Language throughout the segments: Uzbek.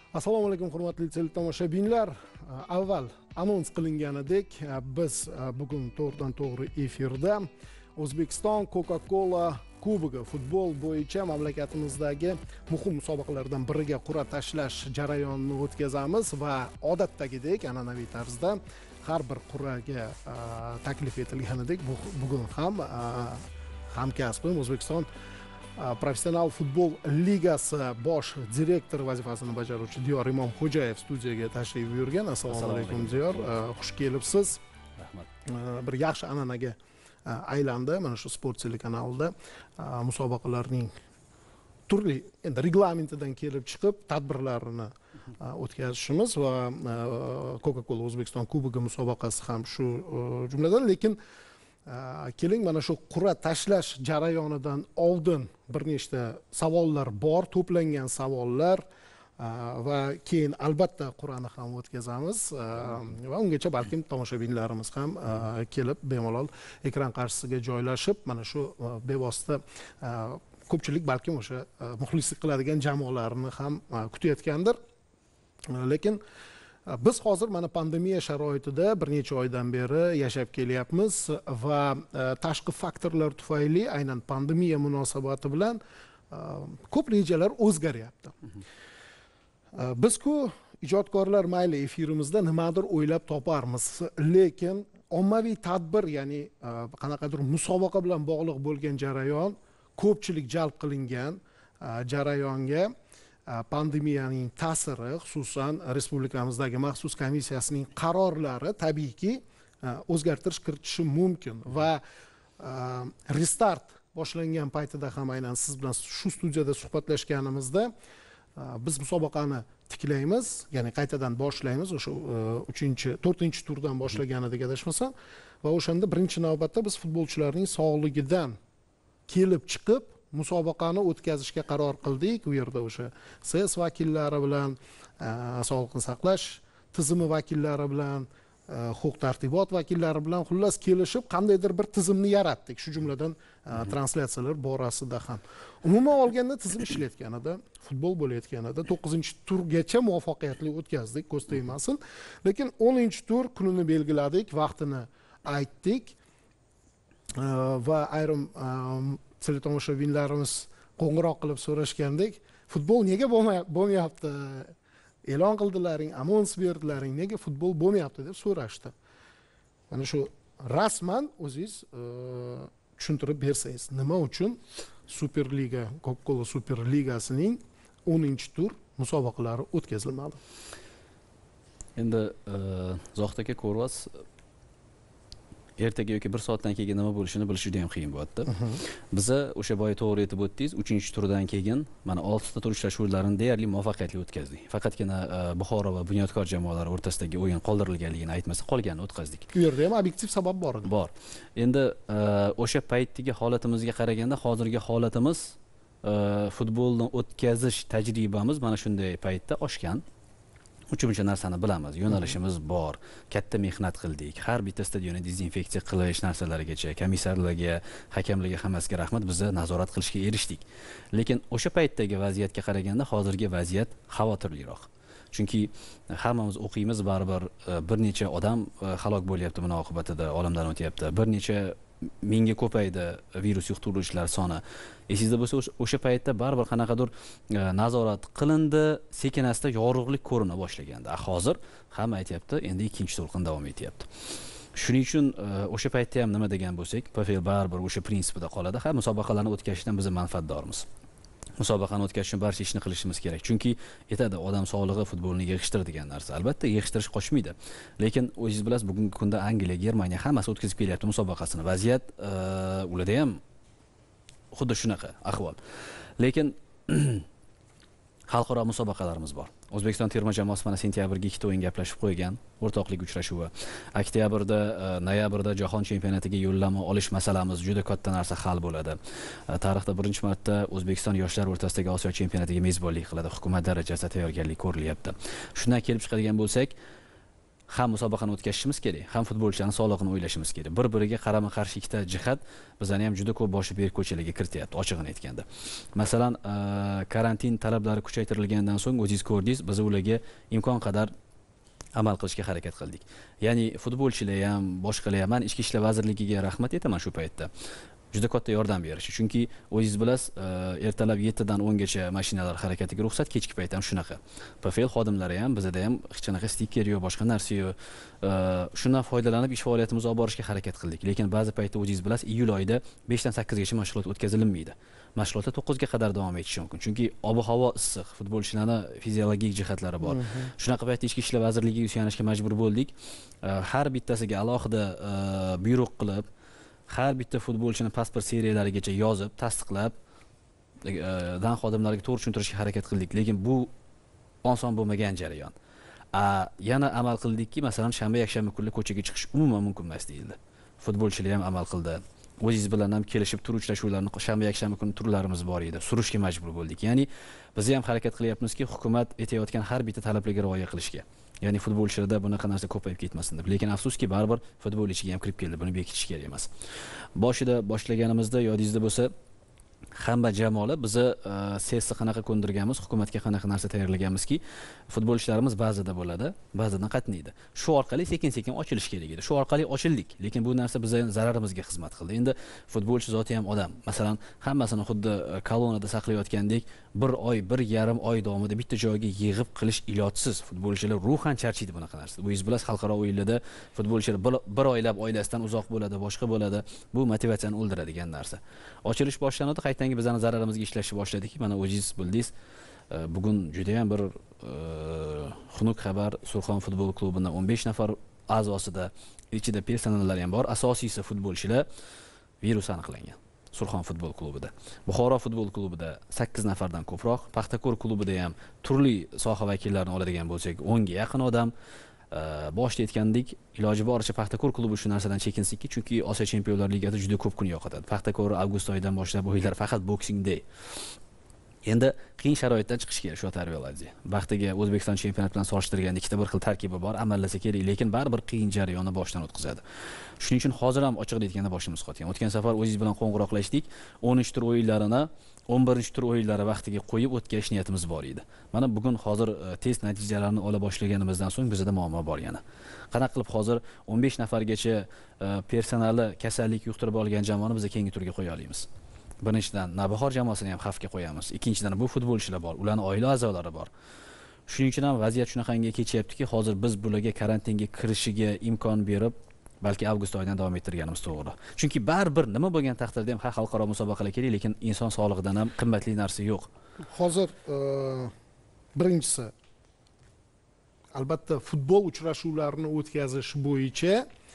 Assalomu alaykum hurmatli teletomoshabinlar. Avval anons qilinganidek, biz bugun to'g'ridan-to'g'ri efirda O'zbekiston Coca-Cola Kubogi futbol bo'yicha mamlakatimizdagi muhim musobaqalardan biriga qur'a tashlash jarayonini o'tkazamiz va odatdagidek an'anaviy tarzda har bir qur'aga taklif etilganidek bugun ham hamkasbim O'zbekiston Professional futbol ligasi bosh direktori vazifasini bajaruvchi Diyor Imomxo'jayev studiyaga tashrif buyurgan. Assalomu alaykum Diyor, xush kelibsiz. Rahmat. Bir yaxshi an'anaga aylandi mana shu Sport telekanalida musobaqalarning turli endi reglamentidan kelib chiqib tadbirlarini o'tkazishimiz va Coca-Cola O'zbekiston Kubogi musobaqasi ham shu jumladan, lekin keling mana shu qur'a tashlash jarayonidan oldin bir nechta savollar bor, to'plangan savollar va keyin albatta qur'ani ham o'tkazamiz va ungacha balkim tomoshabinlarimiz ham kelib bemalol ekran qarshisiga joylashib mana shu bevosita ko'pchilik balkim o'sha muxlislik qiladigan jamoalarni ham kutayotgandir. Lekin biz hozir mana pandemiya sharoitida bir necha oydan beri yashab kelyapmiz va tashqi faktorlar tufayli aynan pandemiya munosabati bilan ko'p rejalar o'zgaryapti. Biz-ku ijodkorlar mayli efirimizda nimadir o'ylab toparmiz, lekin ommaviy tadbir, ya'ni qanaqadir musobaqa bilan bog'liq bo'lgan jarayon, ko'pchilik jalb qilingan jarayonga pandemiyaning ta'siri, xususan respublikamizdagi maxsus komissiyasining qarorlari tabiiyki o'zgartirish kiritishi mumkin va restart boshlangan paytida ham aynan siz bilan shu studiyada suhbatlashganimizda biz musobaqani tiklaymiz, ya'ni qaytadan boshlaymiz, o'sha 4-chi turdan boshlagan edik adashmasam, va o'shanda birinchi navbatda biz futbolchilarning sog'ligidan kelib chiqib musobaqani o'tkazishga qaror qildik. U yerda o'sha SES vakillari bilan, sog'liqni saqlash tizimi vakillari bilan, huquq tartibot vakillari bilan xullas kelishib qandaydir bir tizimni yaratdik. Shu jumladan translyatsiyalar borasida ham. Umuman olganda tizim ishlayotganida, futbol bo'layotganida 9-turgacha muvaffaqiyatli o'tkazdik, ko'z tegmasin. Lekin 10-tur kunini belgiladik, vaqtini aytdik va ayrim teletomoshabinlarimiz qo'ng'iroq qilib so'rashgandek, futbol nega bo'lmayapti? E'lon qildilaring, anons berdilaring, nega futbol bo'lmayapti deb so'rashdi. Mana shu rasman o'zingiz tushuntirib bersangiz, nima uchun Superliga, Coca-Cola Superligasining 10-tur musobaqalari o'tkazilmadi? Endi Zohid aka ko'rasiz, ertaga yoki 1 soatdan keyin nima bo'lishini bilish juda ham qiyin bo'ladi. Biza o'sha boya to'g'ri aytib o'tdingiz, 3-turdan keyin mana 6 ta tur uchrashuvlarini deyarli muvaffaqiyatli o'tkazdik. Faqatgina Buxoro va Bunyodkor jamoalari o'rtasidagi o'yin qoldirilganligini aytmasa, qolganini o'tkazdik. Bu yerda ham obyektiv sabab bor edi. Bor. Endi o'sha paytdagi holatimizga qaraganda hozirgi holatimiz, futbolni o'tkazish tajribamiz mana shunday paytda oshgan. Uchinchi narsani bilamiz, yo'nalishimiz bor, katta mehnat qildik. Har bitta stadionni dezinfeksiya qilish narsalarigacha, komissarlarga, hakamlarga hammasiga rahmat, biz nazorat qilishga erishdik. Lekin o'sha paytdagi vaziyatga qaraganda hozirgi vaziyat xavotirliroq. Chunki hammamiz o'qiymiz, baribir bir necha odam halok bo'lyapti buni oqibatida, olamdan o'tyapti. Bir necha mingga ko'paydi virus yuqtiruvchilar soni. Esingizda bo'lsa, o'sha paytda baribir qanaqadir nazorat qilindi, sekin-asta yorug'lik ko'rina boshlagandi. Hozir hamma aytayapti, endi ikkinchi to'lqin davom etyapti. Shuning uchun o'sha paytda ham nima degan bo'lsak, PFL baribir o'sha prinsipida qoladi. Har musobaqalarni o'tkazishdan biz manfaatdormiz. Musobaqani o'tkazish uchun barcha ishni qilishimiz kerak. Chunki aytadi, odam sog'lig'i futbolni yig'ishtir degan narsa. Albatta, yig'ishtirish qochmaydi. Lekin o'zingiz bilasiz, bugungi kunda Angliya, Germaniya hammasi o'tkazib kelyapti musobaqasini. Vaziyat ularda ham xuddi shunaqa ahvol. Lekin xalqaro musobaqalarimiz bor. O'zbekiston terma jamoasi mana sentyabrga 2 ta o'yin gaplashib qo'ygan, o'rtoqlik uchrashuvi. Oktyabrda, noyabrda jahon chempionatiga yo'llanma olish masalamiz juda katta narsa hal bo'ladi. Tarixda birinchi marta O'zbekiston yoshlar o'rtasidagi Osiyo chempionatiga mezbonlik qiladi. Hukumat darajasida tayyorgarlik ko'rilyapti. Shundan kelib chiqadigan bo'lsak, ham musobaqani o'tkazishimiz kerak, ham futbolchilarning sog'lig'ini o'ylashimiz kerak. Bir-biriga qarama-qarshi ikkita jihat bizani ham juda ko'p boshi berk ko'chalarga kirityapti, ochig'ini aytganda. Masalan, karantin talablari kuchaytirilgandan so'ng o'zingiz ko'rdingiz, biz ularga imkon qadar amal qilishga harakat qildik. Ya'ni futbolchilar ham, boshqalar ham, men Ichki ishlar vazirligiga rahmat aytaman shu paytda. Juda katta yordam berishi. Chunki o'zingiz bilasiz, ertalab 7 dan 10 gacha mashinalar harakatiga ruxsat, kechki payt ham shunaqa. PFL xodimlari ham, bizda ham hech qanaqa stiker yo'q, boshqa narsa yo'q. Shundan foydalanib ish faoliyatimizni olib borishga harakat qildik. Lekin ba'zi paytda o'zingiz bilasiz, iyul oyida 5 dan 8 gacha mashg'ulot o'tkazilmaydi. Mashg'ulotlar 9 ga qadar davom etishi mumkin. Chunki ob-havo issiq, futbolchilarning fiziologik jihatlari bor. Shunaqa paytda Ichki ishlar vazirligiga suyanishga majbur bo'ldik. Har bittasiga alohida buyruq qilib, har bitta futbolchini pasport seriyalarigacha yozib, tasdiqlab, dan xodimlariga to'g'ri tushuntirishga harakat qildik. Lekin bu oson bo'lmagan jarayon. Yana amal qildikki, masalan, shanba, yakshanba kunlar ko'chaga chiqish umuman mumkin emas deyildi. Futbolchilar ham amal qildi. O'zingiz bilan ham kelishib tur uchrashuvlarni shanba, yakshanba kuni turlarimiz bor edi. Surishga majbur bo'ldik. Ya'ni biz ham harakat qilyapmizki, hukumat aytayotgan har bitta talablarga rioya qilishga. Ya'ni futbolchilarda bunaqa narsa ko'payib ketmasin deb. Lekin afsuski, baribir futbol ichiga ham kirib keldi. Buni bekitish kerak emas. Boshida boshlaganimizda yodingizda bo'lsa, hamma jamoalar bizni sesni qanaqa ko'ndirganmiz, hukumatga qanaqa narsa tayyorlaganmizki, futbolchilarimiz ba'zida bo'ladi, ba'zidan qatnaydi. Shu orqali sekin-sekin ochilish kerak edi. Shu orqali ochildik, lekin bu narsa bizning zararimizga xizmat qildi. Endi futbolchi zoti ham odam. Masalan, hammasini xuddi kolonada saqlayotgandek, 1 oy, 1,5 oy davomida bitta joyga yig'ib qilish ilojsiz. Futbolchilar ruhan charchaydi bunaqa narsa. Bu bilasiz, xalqaro o'yinlarda futbolchilar 1 oylab oilasidan uzoq bo'ladi, boshqa bo'ladi. Bu motivatsiyani o'ldiradigan narsa. Ochilish boshlanadi, qaytangi bizning zararimizga ishlashni boshladik. Mana o'zingiz bildingiz, bugun juda ham bir xunuk xabar. Surxon futbol klubining 15 nafar a'zosida, ichida personallar ham bor. Asosiysi futbolchilar virus aniqlangan. Surxon futbol klubida. Buxoro futbol klubida 8 nafardan ko'proq, Paxtakor klubida ham turli soha vakillarini oladigan bo'lsak, 10 ga yaqin odam. Boshda aytgandek, iloji boricha Paxtakor klubi shu narsadan chekinsinki, chunki Osiyo Chempionlar Ligasida juda ko'p kun yo'qotadi. Paxtakor avgust oyidan boshlab o'yinlar faqat Boxing Day. Endi qiyin sharoitdan chiqish kerak shu tarbiyalarga. Baxtiga O'zbekiston chempionati bilan solishtirganda ikkita bir xil tarkibi bor, amallasa kerak, lekin baribir qiyin jarayonni boshdan o'tkazadi. Shuning uchun hozir ham ochiq aytganda boshimiz qotgan. O'tgan safar o'zingiz bilan qo'ng'iroqlashdik, 13 tur o'yinlarini 11 tur o'yinlari vaqtiga qo'yib o'tkazish niyatimiz bor edi. Mana bugun hozir test natijalarini ola boshlaganimizdan so'ng bizda muammo bor yana. Qanaqa qilib hozir 15 nafargacha personali kasallik yuqtirib olgan jamoani biz keyingi turga qo'ya olamiz? Birinchidan, Navbahor jamoasini ham xavfga qo'yamiz. Ikkinchidan, bu futbolchilar bor, ularning oila a'zolari bor. Shuning uchun ham vaziyat shunaqangi kechyaptiki, hozir biz bularga karantinga kirishiga imkon berib, balki avgust oyidan davom ettirganimiz to'g'ri. Chunki baribir nima bo'lgan taqdirda ham xalqaro musobaqalar kerak, lekin inson sog'lig'idan ham qimmatli narsa yo'q. Hozir birinchisi, albatta futbol uchrashuvlarini o'tkazish bo'yicha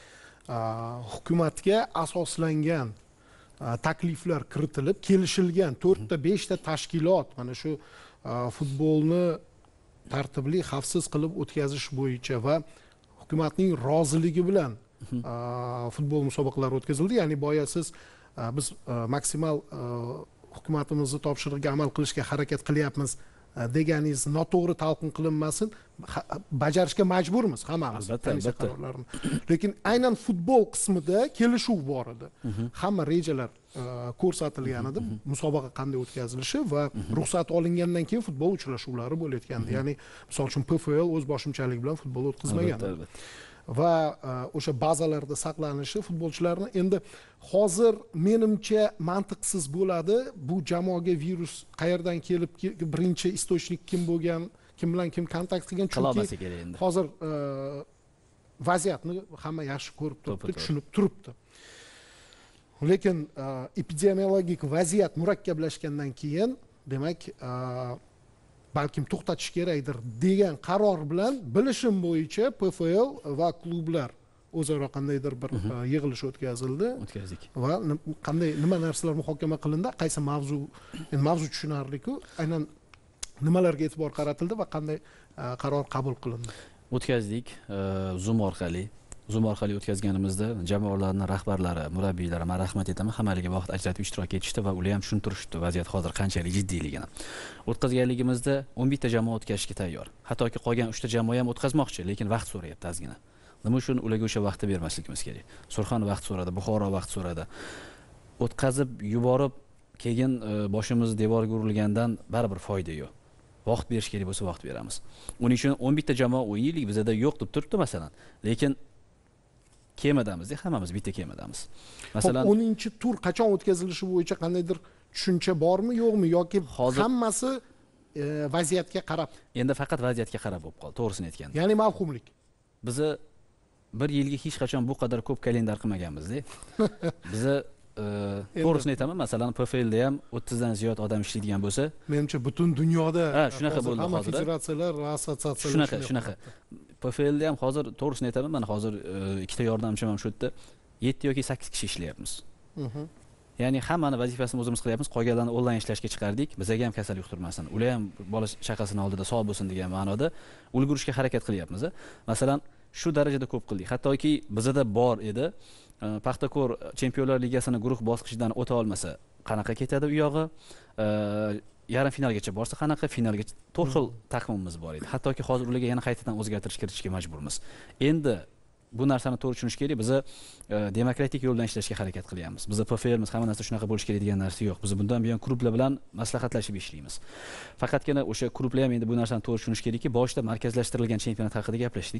hukumatga asoslangan takliflar kiritilib, kelishilgan 4 ta 5 ta tashkilot mana shu futbolni tartibli, xavfsiz qilib o'tkazish bo'yicha va hukumatning roziligi bilan futbol musobaqalari o'tkazildi. Ya'ni boya siz biz maksimal hukumatimizni topshirig'iga amal qilishga harakat qilyapmiz deganingiz noto'g'ri talqin qilinmasin. Bajarishga majburmiz hammamiz. Albatta. Lekin aynan futbol qismida kelishuv bor edi. Hamma rejalar ko'rsatilgan edi. Musobaqa qanday o'tkazilishi va ruxsat olingandan keyin futbol uchrashuvlari bo'layotgandi. Ya'ni, misol uchun PFL o'z boshimchalik bilan futbol o'tkazmagan. Va o'sha bazalarda saqlanishi futbolchilarni endi hozir menimcha mantiqsiz bo'ladi. Bu jamoaga virus qayerdan kelib, birinchi istochnik kim bo'lgan, kim bilan kim kontakt qilgan, chunki hozir vaziyatni hamma yaxshi ko'rib turibdi, tushunib turibdi. Lekin epidemiologik vaziyat murakkablashgandan keyin, demak, balkim to'xtatish kerakdir degan qaror bilan bilishim bo'yicha PFL va klublar o'zaro qandaydir bir yig'ilish o'tkazdik. Va qanday nima narsalar muhokama qilindi, qaysi mavzu tushunarli-ku, aynan nimalarga e'tibor qaratildi va qanday qaror qabul qilindi. O'tkazdik Zoom orqali o'tkazganimizda jamoalarning rahbarlari, murabbiylari, men rahmat aytaman, hammaliga vaqt ajratib ishtirok etishdi va ular ham tushuntirishdi vaziyat hozir qanchalik jiddiyligini. O'tkazganligimizda 11 ta jamoa o'tkazishga tayyor. Hattoki qolgan 3 ta jamoa ham o'tkazmoqchi, lekin vaqt so'rayapti ozgina. Nima uchun ularga o'sha vaqtni bermasligimiz kerak? Surxon vaqt so'radi, Buxoro vaqt so'radi. O'tkazib yuborib, keyin boshimiz devorga urilgandan baribir foyda yo'q. Vaqt berish kerak bo'lsa vaqt beramiz. Uning uchun 11 ta jamoa o'ynaylik, bizda yo'q deb turibdi masalan. Lekin kemadamiz, hammamiz bitta kemadamiz. Masalan, 10-tur qachon o'tkazilishi bo'yicha qandaydir tushuncha bormi, yo'qmi yoki hammasi vaziyatga qarab? Endi faqat vaziyatga qarab bo'lib qoldi, to'g'risini aytganda. Ya'ni mavhumlik. Bizni bir yilga hech qachon bu qadar ko'p kalendar qilmaganmiz-da. Bizni to'g'risini aytaman, masalan, PFLda ham 30 dan ziyod odam ishlaydigan bo'lsa, menimcha butun dunyoda shunaqa bo'ldi hamma hozir. federatsiyalar, assotsiatsiyalar Shunaqa. PFLda ham hozir to'g'risini aytaman, mana hozir ikkita yordamchim ham shu yerda 7 yoki 8 kishi ishlayapmiz. Ya'ni hammani vazifasini o'zimiz qilyapmiz, qolganlarni onlayn ishlashga chiqardik. Bizga ham kasal yuqtirmasin. Ular ham bola chaqasini oldida sog' bo'lsin degan ma'noda ulgurishga harakat qilyapmiz. Masalan, shu darajada ko'p qildik. Hattoki bizda bor edi. Paxtakor Chempionlar Ligasini guruh bosqichidan o'ta olmasa, qanaqa ketadi u yog'i? Yarim finalgacha borsa qanaqa, finalgacha 4 xil taqvimimiz bor edi. Hattoki hozir ularga yana qaytadan o'zgartirish kiritishga majburmiz. Endi bu narsani to'g'ri tushunish kerak. Biz demokratik yo'ldan ishlashga harakat qilyapmiz. Biz PFLmiz, hamma narsa shunaqa bo'lish kerak degan narsa yo'q. Biz bundan buyon klublar bilan maslahatlashib ishlaymiz. Faqatgina o'sha klublar ham endi bu narsani to'g'ri tushunish kerakki, boshida markazlashtirilgan chempionat haqida gaplashdik.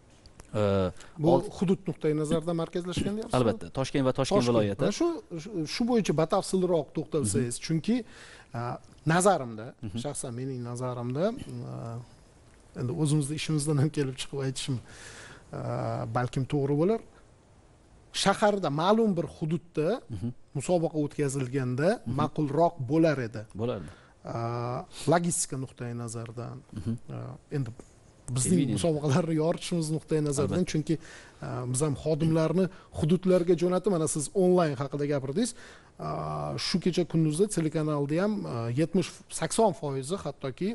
Bu hudud nuqtai nazaridan markazlashgan deyapsiz? Albatta, Toshkent va Toshkent viloyati. Shu bo'yicha batafsilroq to'xtalsangiz, chunki nazarimda, shaxsan mening nazarimda, endi o'zimizning ishimizdan ham kelib chiqib aytishim balkim to'g'ri bo'lar. Shaharda ma'lum bir hududda musobaqa o'tkazilganda ma'qulroq bo'lar edi. Bo'lardi. Logistika nuqtai nazaridan. Endi bizning musobaqalarni yoritishimiz nuqtai nazaridan, chunki biz ham xodimlarni hududlarga jo'natib, mana siz onlayn haqida gapirdingiz. Shu kecha kunduzda telekanalda ham 70-80% hattoki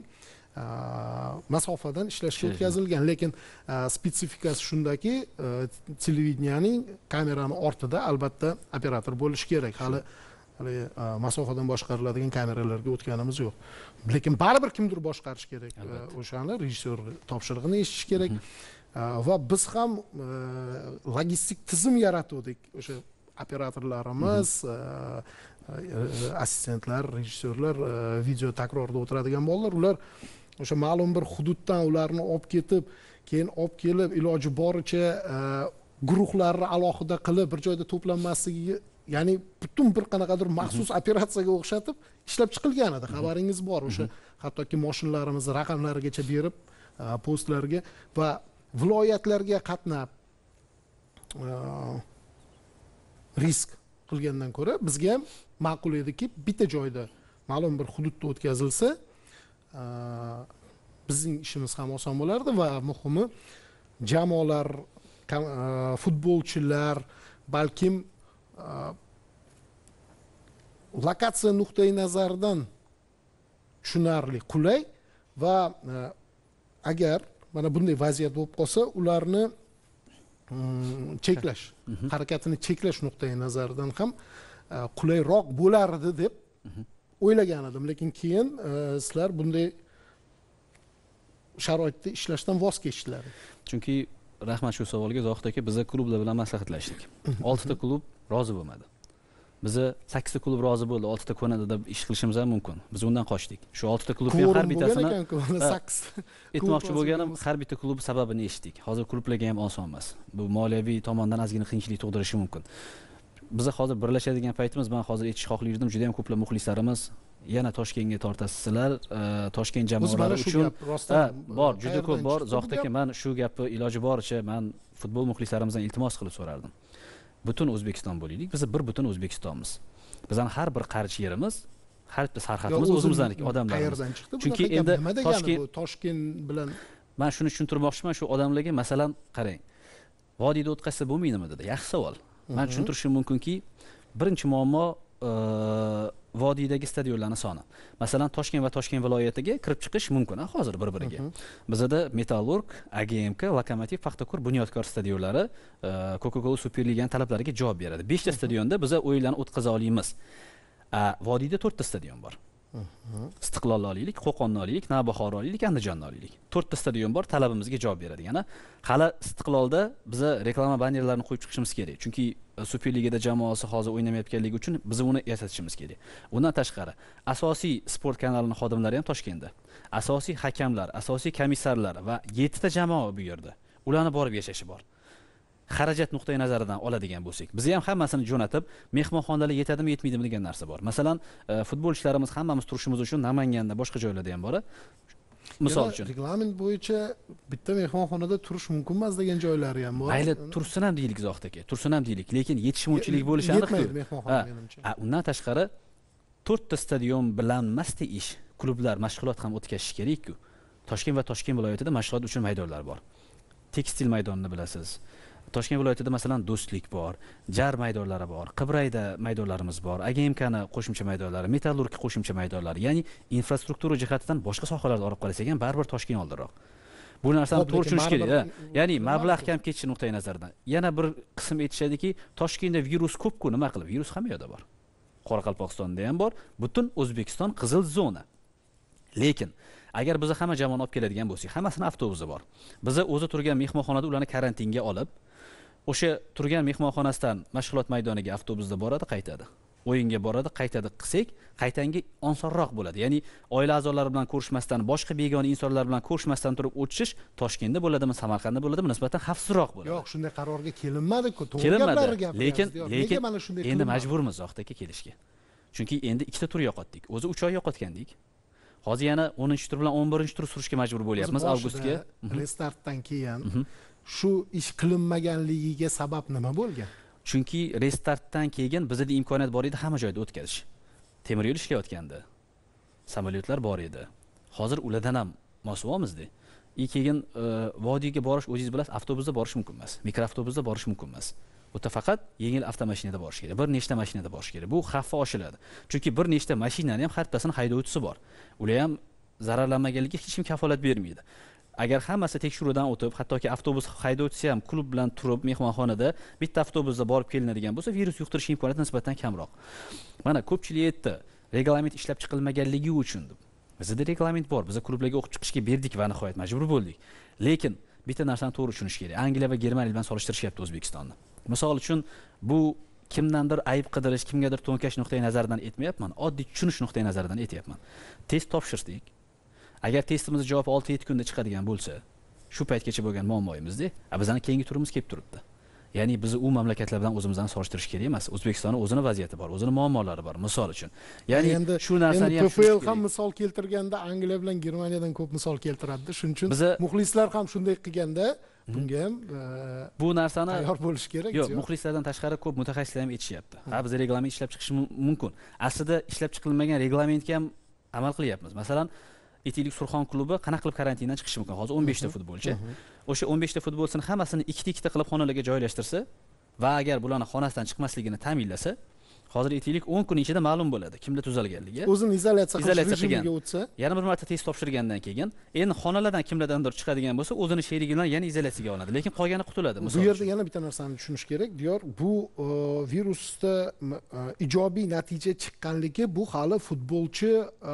masofadan ishlashga o'tkazilgan, lekin spesifikasi shundaki, televideniyaning kamerani ortida albatta operator bo'lishi kerak. Hali masofadan boshqariladigan kameralarga o'tganimiz yo'q. Lekin baribir kimdir boshqarish kerak. O'shani rejissyor topshirig'ini eshitish kerak. Va biz ham logistik tizim yaratdik. O'sha operatorlarimiz, assistentlar, rejissyorlar, video takrorda o'tiradigan bolalar, ular o'sha ma'lum bir hududdan ularni olib ketib, keyin olib kelib, iloji boricha guruhlarni alohida qilib bir joyda to'planmasligi, ya'ni butun bir qanaqadir maxsus operatsiyaga o'xshatib ishlab chiqilgan edi. Xabaringiz bor, o'sha hattoki mashinlarimizni raqamlarigacha berib, postlarga va viloyatlarga qatnab risk qilgandan ko'ra bizga ham ma'qul ediki, bitta joyda ma'lum bir hududda o'tkazilsa, bizning ishimiz ham oson bo'lardi va muhimi jamoalar, futbolchilar, balkim lokatsiya nuqtai nazaridan tushunarli, qulay va agar mana bunday vaziyat bo'lib qolsa, ularni cheklash, harakatini cheklash nuqtai nazaridan ham qulayroq bo'lardi deb o'ylagan edim, lekin keyin sizlar bunday sharoitda ishlashdan voz kechdinglar. Chunki rahmat shu savolga, Zohid aka, biz klublar bilan maslahatlashdik. 6 ta klub rozi bo'lmadi. Biz 8 ta klub rozi bo'ldi, 6 ta ko'nadi deb ish qilishimiz ham mumkin. Biz undan qochdik. Shu 6 ta klubning har bittasini aytmoqchi bo'lganim, har bitta klub sababini eshitdik. Hozir klublarga ham oson emas. Bu moliyaviy tomondan ozgina qiyinchilik tug'dirishi mumkin. Biz hozir birlashadigan paytimiz, men hozir aytish xohlardim, juda ham ko'plab muxlislarimiz yana Toshkentga tortasizlar, Toshkent jamoalari uchun bor, juda ko'p bor. Zohid aka, men shu gapni iloji boricha men futbol muxlislarimizdan iltimos qilib so'rardim. Butun O'zbekiston bo'laylik. Biz bir butun O'zbekistonmiz. Bizning har bir qarich yerimiz, har bitta sarhadimiz o'zimizdan odamlarimiz. Qayerdan chiqdi? Chunki endi Toshkent bilan men shuni tushuntirmoqchiman shu odamlarga, masalan, qarang. Vodiyda o'tkazsa bo'lmaydimi dedi. Yaxshi savol. Men tushuntirishim mumkinki, birinchi muammo vodiydagi stadionlarning soni. Masalan, Toshkent va Toshkent viloyatiga kirib chiqish mumkin hozir bir-biriga. Bizda Metallurg, AGMK, Lokomotiv, Paxtakor, Bunyodkor stadionlari Coca-Cola Superliganing talablariga javob beradi. 5 ta stadionda biz o'yinlarni o'tkaza olamiz. Vodiyda 4 ta stadion bor. Istiqlolni olaylik, Qo'qonni olaylik, Navbahorni olaylik, Andijonni olaylik. 4 ta stadion bor, talabimizga javob beradi. Yana hali Istiqlolda biz reklama bannerlarini qo'yib chiqishimiz kerak. Chunki Superligada jamoasi hozir o'ynamayotganligi uchun biz uni yasatishimiz kerak. Undan tashqari, asosiy sport kanalining xodimlari ham Toshkentda. Asosiy hakamlar, asosiy komissarlar va 7 ta jamoa bu yerda. Ularni borib yashashi bor. Xarajat nuqtai nazaridan oladigan bo'lsak, biz ham hammasini jo'natib, mehmonxonalar yetadimi, yetmaydimi degan narsa bor. Masalan, futbolchilarimiz hammamiz turishimiz uchun Namanganda, boshqa joylarda ham bor. Misol uchun, reglament bo'yicha bitta mehmonxonada turish mumkin emas degan joylari ham bor. Mayli, tursin ham deylik Zohid aka, tursin ham deylik, lekin yetishmovchilik bo'lishi aniq-ku. Mehmonxona menimcha. Undan tashqari 4 ta stadion bilan emasda ish, klublar mashg'ulot ham o'tkazishi kerak-ku. Toshkent va Toshkent viloyatida mashg'ulot uchun maydonlar bor. Tekstil maydonini bilasiz. Toshkent viloyatida masalan Do'stlik bor, Jar maydonlari bor, Qibrayda maydonlarimiz bor, AGMKni qo'shimcha maydonlari, Metallurg qo'shimcha maydonlari, ya'ni infrastruktura jihatidan boshqa sohalarda olib qarasak ham baribir Toshkent oldinroq. Bu narsani to'g'ri tushunish kerak. Ya'ni mablag' kam ketishi nuqtai nazaridan. Yana bir qism aytishadiki, Toshkentda virus ko'p-ku, nima qilib? Virus hamma yerda bor. Qoraqalpog'istonda ham bor, butun O'zbekiston qizil zona. Lekin agar biz hamma jamoani olib keladigan bo'lsak, hammasini avtobusi bor. Biz o'zi turgan mehmonxonada ularni karantinga olib, o'sha turgan mehmonxonasidan mashg'ulot maydoniga avtobusda boradi, qaytadi. O'yinga boradi, qaytadi qilsak, qaytanga osonroq bo'ladi. Ya'ni oila a'zolari bilan ko'rishmasdan, boshqa begona insonlar bilan ko'rishmasdan turib o'tishish Toshkentda bo'ladimi, Samarqandda bo'ladimi, nisbatan xavfsizroq bo'ladi. Yo'q, shunday qarorga kelinmadi-ku. Kelinmadi. Lekin endi majburmiz Zohid aka kelishga. Chunki endi ikkita tur yo'qotdik. O'zi 3 oy yo'qotgandik. Hozir yana 10-tur bilan 11-tur surishga majbur bo'lyapmiz avgustga. Restartdan keyin shu ish qilinmaganligiga sabab nima bo'lgan? Chunki restartdan keyin bizda imkoniyat bor edi hamma joyda o'tkazish. Temir yo'l ishlayotgandi. Samolyotlar bor edi. Hozir ulardan ham mosuvomiz-da. Keyin vodiyga borish o'zingiz bilasiz, avtobusda borish mumkin emas. Mikroavtobusda borish mumkin emas. O'ta faqat yengil avtomashinada borish kerak. Bir nechta mashinada borish kerak. Bu xavf oshiladi. Chunki bir nechta mashinani ham har bittasini haydovchisi bor. Ular ham zararlanmaganligiga hech kim kafolat bermaydi. Agar hammasi tekshiruvdan o'tib, hattoki avtobus haydovchisi ham klub bilan turib mehmonxonada bitta avtobusda borib kelinadigan bo'lsa, virus yuqtirish imkoniyati nisbatan kamroq. Mana ko'pchilik aytdi, reglament ishlab chiqilmaganligi uchun deb. Bizda reglament bor, biz klublarga o'qib chiqishga berdik va nihoyat majbur bo'ldik. Lekin bitta narsani to'g'ri tushunish kerak. Angliya va Germaniya bilan solishtirishyapti O'zbekistonni. Misol uchun bu kimdandir ayb qidirish, kimgadir to'nkash nuqtai nazaridan aytmayapman, oddiy tushunish nuqtai nazaridan aytayapman. Test topshirdik. Agar testimizning javobi 6-7 kunda chiqadigan bo'lsa, shu paytgacha bo'lgan muammoyimizda, bizning keyingi turimiz kelib turibdi. Ya'ni biz u mamlakatlar bilan o'zimizni solshtirish kerak emas. O'zbekistonning o'zining vaziyati bor, o'zining muammolari bor, misol uchun. Ya'ni shu narsani ham TFL ham misol keltirganda Angliya bilan Germaniyadan ko'p misol keltiradi. Shuning uchun muxlislar ham shunday qilganda bunga ham bu narsani tayyor bo'lish kerak. Yo'q, muxlislardan tashqari ko'p mutaxassislar ham aytishyapti. Biz reglament ishlab chiqish mumkin. Aslida ishlab chiqilmagan reglamentga ham amal qilyapmiz. Masalan, Etilik Surxon klubi qanaqa qilib karantindan chiqishi mumkin? Hozir 15 ta futbolchi. O'sha 15 ta futbolchini hammasini ikkita qilib xonalarga joylashtirsa va agar bularni xonasidan chiqmasligini ta'minlasa, hozir Etilik 10 kun ichida ma'lum bo'ladi kimda tuzalganligi. O'zini izolyatsiya qilgan o'tsa, yana bir marta test topshirgandan keyin, endi xonalardan kimlardandir chiqadigan bo'lsa, o'zini sherigi bilan yana izolyatsiyaga olinadi, lekin qolgani qutuladi. Bu yerda yana bitta narsani tushunish kerak. Diyor, bu virusda ijobiy natija chiqqanligi bu hali futbolchi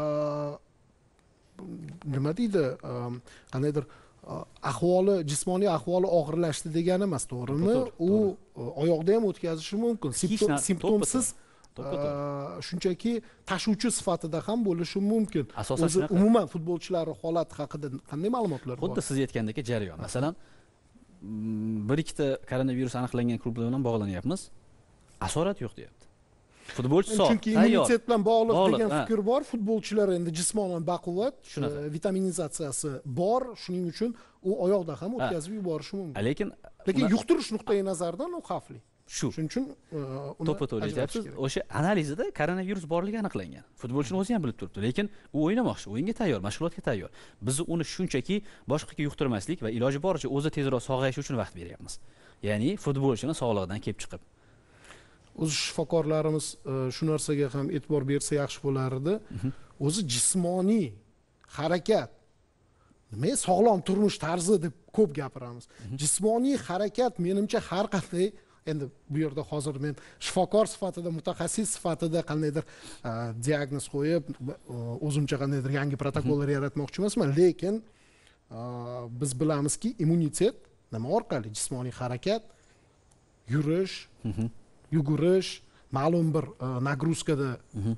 nima deydi, qandaydir ahvoli, jismoniy ahvoli og'irlashdi degani emas, to'g'rimi? U oyoqda ham o'tkazishi mumkin. Simptomsiz shunchaki tashuvchi sifatida ham bo'lishi mumkin. O'zi umuman futbolchilarning holati haqida qanday ma'lumotlar bor? Xuddi siz aytgandek jarayon. Masalan, bir ikkita koronavirus aniqlangan klublar bilan bog'lanyapmiz. Asorat yo'q deyapti. Futbolchi sog', chunki immunitet bilan bog'liq degan fikr bor. Futbolchilar endi jismonan baquvvat, vitaminizatsiyasi bor, shuning uchun u oyoqda ham o'tkazib yuborishi mumkin. Lekin yuqtirish nuqtai nazaridan u xavfli. Shuning uchun to'ppa-to'g'ri aytyapsiz. O'sha analizida koronavirus borligi aniqlangan. Futbolchining o'zi ham bilib turibdi, lekin u o'ynamoqchi, o'yinga tayyor, mashg'ulotga tayyor. Biz uni shunchaki boshqaga yuqtirmaslik va iloji boricha o'zi tezroq sog'ayishi uchun vaqt beryapmiz. Ya'ni futbolchining sog'lig'idan kelib chiqib. O'zi shifokorlarimiz shu narsaga ham e'tibor bersa yaxshi bo'lardi. O'zi jismoniy harakat, nima sog'lom turmush tarzi deb ko'p gapiramiz. Jismoniy harakat menimcha har qanday endi bu yerda hozir men shifokor sifatida, mutaxassis sifatida qandaydir diagnoz qo'yib, o'zimcha qandaydir yangi protokollar yaratmoqchi emasman, lekin biz bilamizki, immunitet nima orqali? Jismoniy harakat, yurish, yugurish, ma'lum bir nagruzkada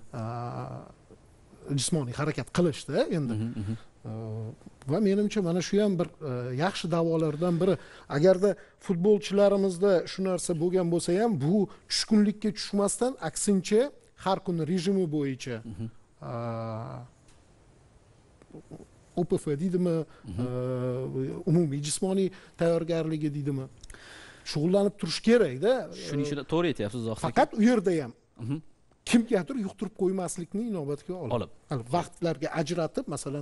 jismoniy harakat qilishda endi. Va menimcha mana shu ham bir yaxshi davolardan biri. Agarda futbolchilarimizda shu narsa bo'lgan bo'lsa ham, bu tushkunlikka tushmasdan aksincha har kuni rejimi bo'yicha OPF deydimi, umumiy jismoniy tayyorgarligi deydimi, shug'ullanib turish kerak-da. Shuning uchun to'g'ri aytyapsiz, Zohid aka. Faqat u yerda ham kimgadir yuqtirib qo'ymaslikni inobatga olib, vaqtlarga ajratib, masalan,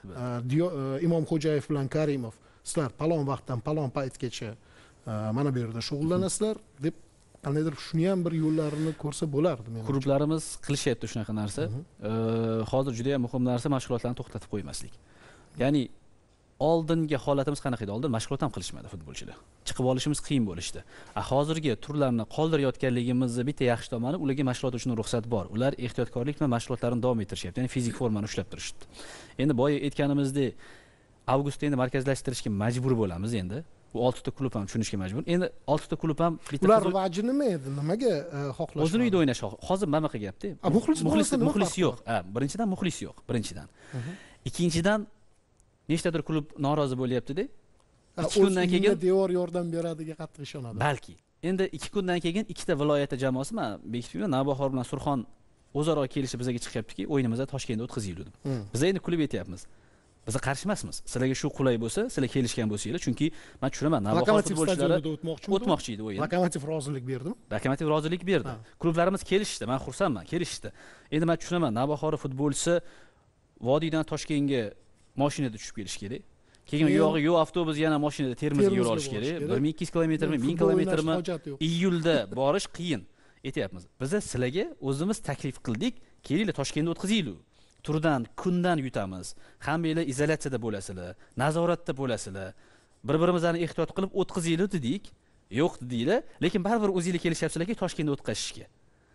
Imomxo'jayev bilan Karimov, sizlar palon vaqtdan palon paytgacha mana bu yerda shug'ullanasizlar deb qandaydir shuni ham bir yo'llarini ko'rsa bo'lardi. Klublarimiz qilishyapti shunaqa narsa. Hozir juda ham muhim narsa mashg'ulotlarni to'xtatib qo'ymaslik. Ya'ni oldingi holatimiz qanaqa edi? Oldin mashg'ulot ham qilishmadi futbolchilar. Chiqib olishimiz qiyin bo'lishdi. Hozirgi turlarni qoldirayotganligimizni bitta yaxshi tomoni, ularga mashg'ulot uchun ruxsat bor. Ular ehtiyotkorlik bilan mashg'ulotlarni davom ettirishyapti. Ya'ni fizik formani ushlab turishdi. Endi boya aytganimizdek, avgustda endi markazlashtirishga majbur bo'lamiz endi. Bu 6 ta klub ham tushunishga majbur. Endi 6 ta klub ham bitta ular vaji nima edi? Nimaga xohlashadi? O'zini uyda o'ynash. Hozir mana bunaqa gapda. Muxlis yo'q. Birinchidan muxlis yo'q, birinchidan. Ikkinchidan nechtadir klub norozi bo'lyapti-da. 2 kundan keyin devor yordam beradiga qattiq ishonadi. Balki. Endi 2 kundan keyin ikkita viloyatda jamoasi, men bekitibman, Navbahor bilan Surxon o'zaro kelishib bizga chiqyaptiki, o'yinimizni Toshkentda o'tkazaylik deb. Biz endi kulib aytyapmiz. Biz qarshi emasmiz. Sizlarga shu qulay bo'lsa, sizlar kelishgan bo'lsanglar, chunki men tushunaman, Navbahor futbolchilari o'tmoqchi edi o'yin. Lokomotiv rozilik berdimi? Lokomotiv rozilik berdi. Klublarimiz kelishdi, men xursandman, kelishdi. Endi men tushunaman, Navbahor futbolchisi Vodiydan Toshkentga mashinada tushib kelish kerak. Keyin yo'g'i yo'q, avtobus yana mashinada Termizga yo'l olish kerak. 1200 kilometrmi, 1000 kilometrmi iyulda borish qiyin. Aytyapmiz. Biz sizlarga o'zimiz taklif qildik, kelinglar Toshkentda o'tkazaylik. Turdan, kundan yutamiz. Hammanglar izolyatsiyada bo'lasizlar, nazoratda bo'lasizlar. Bir-birimizni ehtiyot qilib o'tkazaylik dedik. Yo'q dedinglar, lekin baribir o'zingizlar kelishyapsizlarki Toshkentda o'tkazishga.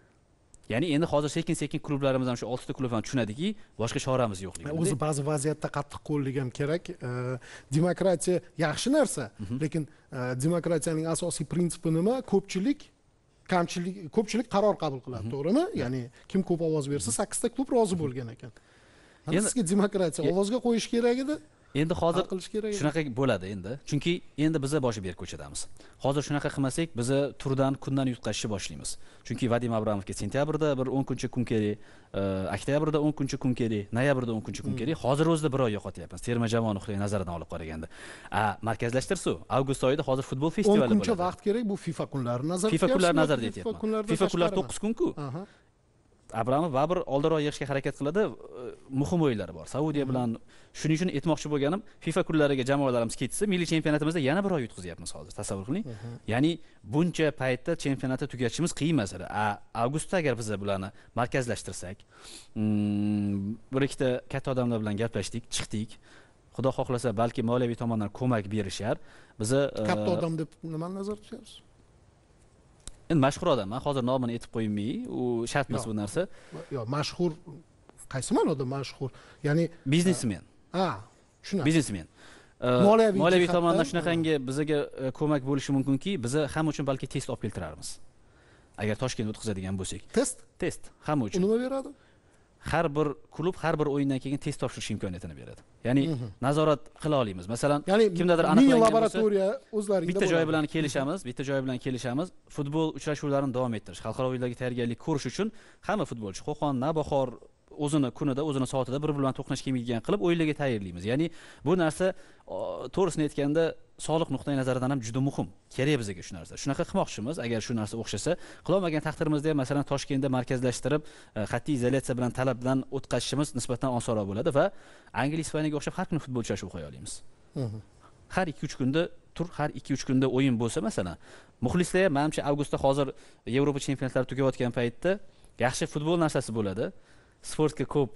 Ya'ni endi hozir sekin-sekin klublarimiz ham shu 6 ta klub ham tushunadiki, boshqa choramiz yo'qligi. O'zi ba'zi vaziyatda qattiq qo'llik ham kerak. Demokratiya yaxshi narsa, lekin demokratiyaning asosiy prinsipi nima? Ko'pchilik qaror qabul qiladi, to'g'rimi? Ya'ni kim ko'p ovoz bersa, 8 ta klub rozi bo'lgan ekan. Sizga demokratiya ovozga qo'yish kerak edi. Endi hozir shunaqa bo'ladi endi. Chunki endi biz boshi berk ko'chadamiz. Hozir shunaqa qilmasak, biz turdan, kundan yutqazishni boshlaymiz. Chunki Vadim Abramovga sentyabrda bir 10 kuncha kun kerak, oktyabrda 10 kuncha kun kerak, noyabrda 10 kuncha kun kerak. Hozir o'zida bir oy yo'qotyapmiz. Terma jamoa nuqtai nazaridan olib qaraganda. Markazlashtirsa, avgust oyida hozir futbol festivali bo'ladi. 10 kuncha vaqt kerak, bu FIFA kunlari nazarda. FIFA kunlari nazarda aytyapman. FIFA kunlari 9 kun-ku. Abramov baribir oldinroq yig'ishga harakat qiladi. Muhim o'yinlar bor. Saudiya bilan shuning uchun aytmoqchi bo'lganim, FIFA kunlariga jamoalarimiz ketsa, milliy chempionatimizda yana bir oy yutqizyapmiz hozir. Tasavvur qiling. Ya'ni buncha paytda chempionatni tugatishimiz qiyin masala. Avgustda agar biz bularni markazlashtirsak, bir ikkita katta odamlar bilan gaplashdik, chiqdik. Xudo xohlasa, balki moliyaviy tomondan ko'mak berishar. Biz katta odam deb nimani nazarda tutasiz? Endi mashhur odam, men hozir nomini aytib qo'ymay, u shart emas bu narsa. Yo'q, mashhur qaysi ma'noda mashhur? Ya'ni biznesmen. Tushunarli. Biznesmen. Moliyaviy tomondan shunaqangi bizga ko'mak bo'lishi mumkinki, biz hamma uchun balki test olib keltirarmiz. Agar Toshkentda o'tkazadigan bo'lsak. Test hamma uchun. Nima beradi? Har bir klub har bir o'yindan keyin test topshirish imkoniyatini beradi. Ya'ni nazorat qila olamiz. Masalan, kimdadir aniqlangan laboratoriya o'zlaringda bitta joy bilan kelishamiz, futbol uchrashuvlarini davom ettirish, xalqaro o'yinlarga tayyorgarlik ko'rish uchun hamma futbolchi Qo'qon, Navbahor o'zini kunida, o'zini soatida bir-bilan to'qnash kelmaydigan qilib o'yinlarga tayyorlaymiz. Ya'ni bu narsa to'g'risini aytganda sog'liq nuqtai nazaridan ham juda muhim. Kerak bizga shu narsa. Shunaqa qilmoqchimiz, agar shu narsa o'xshasa, qilolmagan taqdirimizda ham masalan Toshkentda markazlashtirib, qat'iy izolyatsiya bilan talab bilan o'tkazishimiz nisbatan osonroq bo'ladi va Angliya, Ispaniyaga o'xshab har kuni futbol uchrashuvi qo'ya olamiz. Har 2-3 kunda har 2-3 kunda o'yin bo'lsa, masalan, muxlislar ham menimcha avgustda hozir Yevropa chempionatlari tugayotgan paytda yaxshi futbol narsasi bo'ladi. Sportga ko'p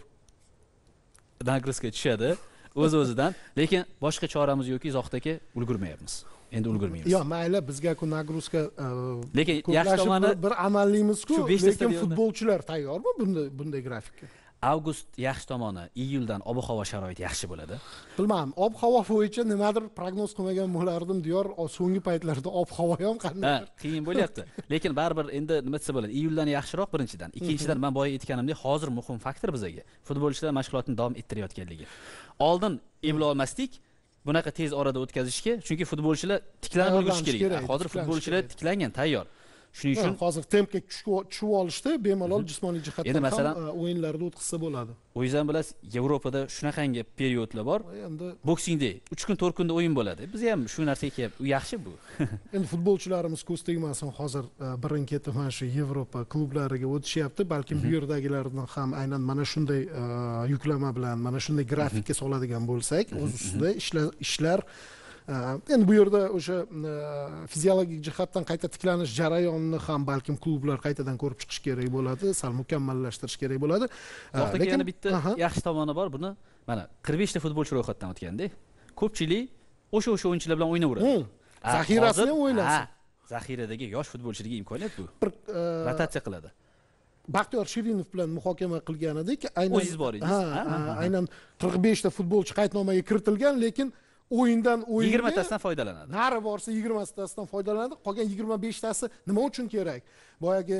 nagruzka tushadi o'z-o'zidan, lekin boshqa choramiz yo'qki, Zohid aka ulgurmayapmiz. endi ulgurmaymiz. Yo, mayli, bizga-ku nagruzka Lekin yaxshi ko'plashib tomoni bir amallaymiz-ku, shu 5 ta lekin stadionda- futbolchilar tayyormi bunday grafikka? avgust yaxshi tomoni, iyuldan ob-havo sharoiti yaxshi bo'ladi. Bilmadim, ob-havo bo'yicha nimadir prognoz qilmagan bo'lardim, diyor, so'nggi paytlarda ob-havo ham qanday? Qiyin bo'lyapti. Lekin baribir endi nima desa bo'ladi? Iyuldan yaxshiroq birinchidan. Ikkinchidan, men boya aytganimdek, hozir muhim faktor bizga futbolchilar mashg'ulotni davom ettirayotganligi. Oldin eplay olmasdik, bunaqa tez orada o'tkazishga, chunki futbolchilar tiklanib ulgurishi kerak. Hozir futbolchilar tiklangan, tayyor. Shuning uchun hozir tempga tushib olishdi, bemalol jismoniy jihatdan Endi masalan, ham o'yinlarda o'tkazsa bo'ladi. o'zingizdan bilasiz, Yevropada shunaqangi periodlar bor. Endi Boxing Day 3 kun 4 kunda o'yin bo'ladi. Biz ham shu narsaga kelyapti. U yaxshi bu. endi futbolchilarimiz ko'z tegmasin, hozir birin-ketin mana shu Yevropa klublariga o'tishyapti. Balkim bu yerdagilarni ham aynan mana shunday yuklama bilan, mana shunday grafikka soladigan bo'lsak, o'z ustida ishlar endi bu yerda o'sha fiziologik jihatdan qayta tiklanish jarayonini ham balkim klublar qaytadan ko'rib chiqish kerak bo'ladi, sal mukammallashtirish kerak bo'ladi. Lekin yana bitta yaxshi tomoni bor buni. Mana 45 ta futbolchi ro'yxatdan o'tganda, ko'pchilik o'sha o'yinchilar bilan o'ynaveradi. Zaxirasini ham o'ylasin. Zaxiradagi yosh futbolchilarga imkoniyat bu. Rotatsiya qiladi. Baxtiyor Shirinov bilan muhokama qilgan edik. Aynan o'zingiz bor edingiz. Aynan 45 ta futbolchi qaydnomaga kiritilgan, lekin o'yindan 20 tasidan foydalanadi. Nari borsa 20 tasidan foydalanadi. Qolgan 25 tasi nima uchun kerak? Boyagi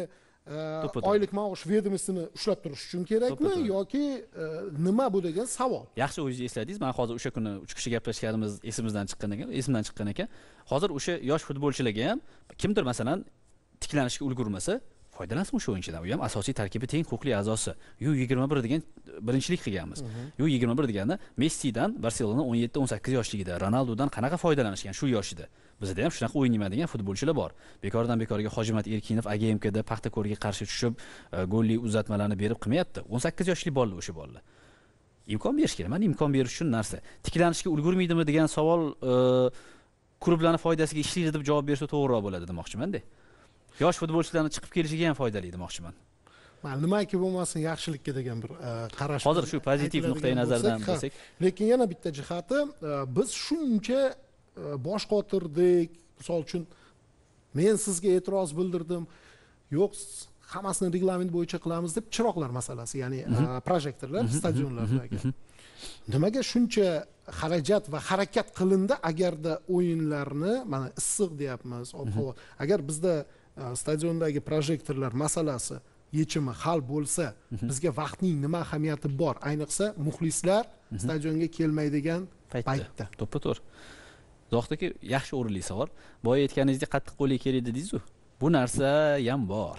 oylik maosh vedomisini ushlab turish uchun kerakmi yoki nima bu degan savol. Yaxshi o'zingiz esladingiz. Men hozir o'sha kuni 3 kishi gaplashganimiz esimdan chiqqan ekan. Hozir o'sha yosh futbolchilarga ham kimdir masalan tiklanishga ulgurmasa, foydalansin o'sha o'yinchidan. U ham asosiy tarkibi teng huquqli a'zosi. U21 degan birinchilik qilganmiz. U21 deganda Messidan Barselona 17-18 yoshligida, Ronaldodan qanaqa foydalanishgan shu yoshida. Bizda ham shunaqa o'ynaydigan futbolchilar bor. Bekordan bekorga Hojimat Erkinov AGMKda Paxtakorga qarshi tushib, golli uzatmalarni berib qilmayapti. 18 yoshli bolalar o'sha bolalar. Imkon berish kerak. Mana imkon berish uchun narsa. Tiklanishga ulgurmaydimi degan savol klublarning foydasiga ishlaydi deb javob bersa to'g'riroq bo'ladi demoqchiman-da. Yosh futbolchilarni chiqib kelishiga ham foydali demoqchiman. Mana nimaki bo'lmasin, yaxshilikka degan bir qarash. Hozir shu pozitiv nuqtai nazardan bo'lsak, lekin yana bitta jihati, biz shuncha bosh qotirdik. Misol uchun men sizga e'tiroz bildirdim. Yo'q, hammasini reglament bo'yicha qilamiz deb chiroqlar masalasi, ya'ni projektorlar stadionlardagi. Nimaga shuncha xarajat va harakat qilindi agarda o'yinlarni mana issiq deyapmiz, ob-havo. Agar bizda stadiondagi projektorlar masalasi yechimi hal bo'lsa, bizga vaqtning nima ahamiyati bor? Ayniqsa muxlislar stadionga kelmaydigan paytda. To'ppa-to'g'ri. Zohid aka, yaxshi o'rinli savol. Boya aytganingizdek qattiq qo'lli kerak dedingiz-ku. Bu narsa ham bor.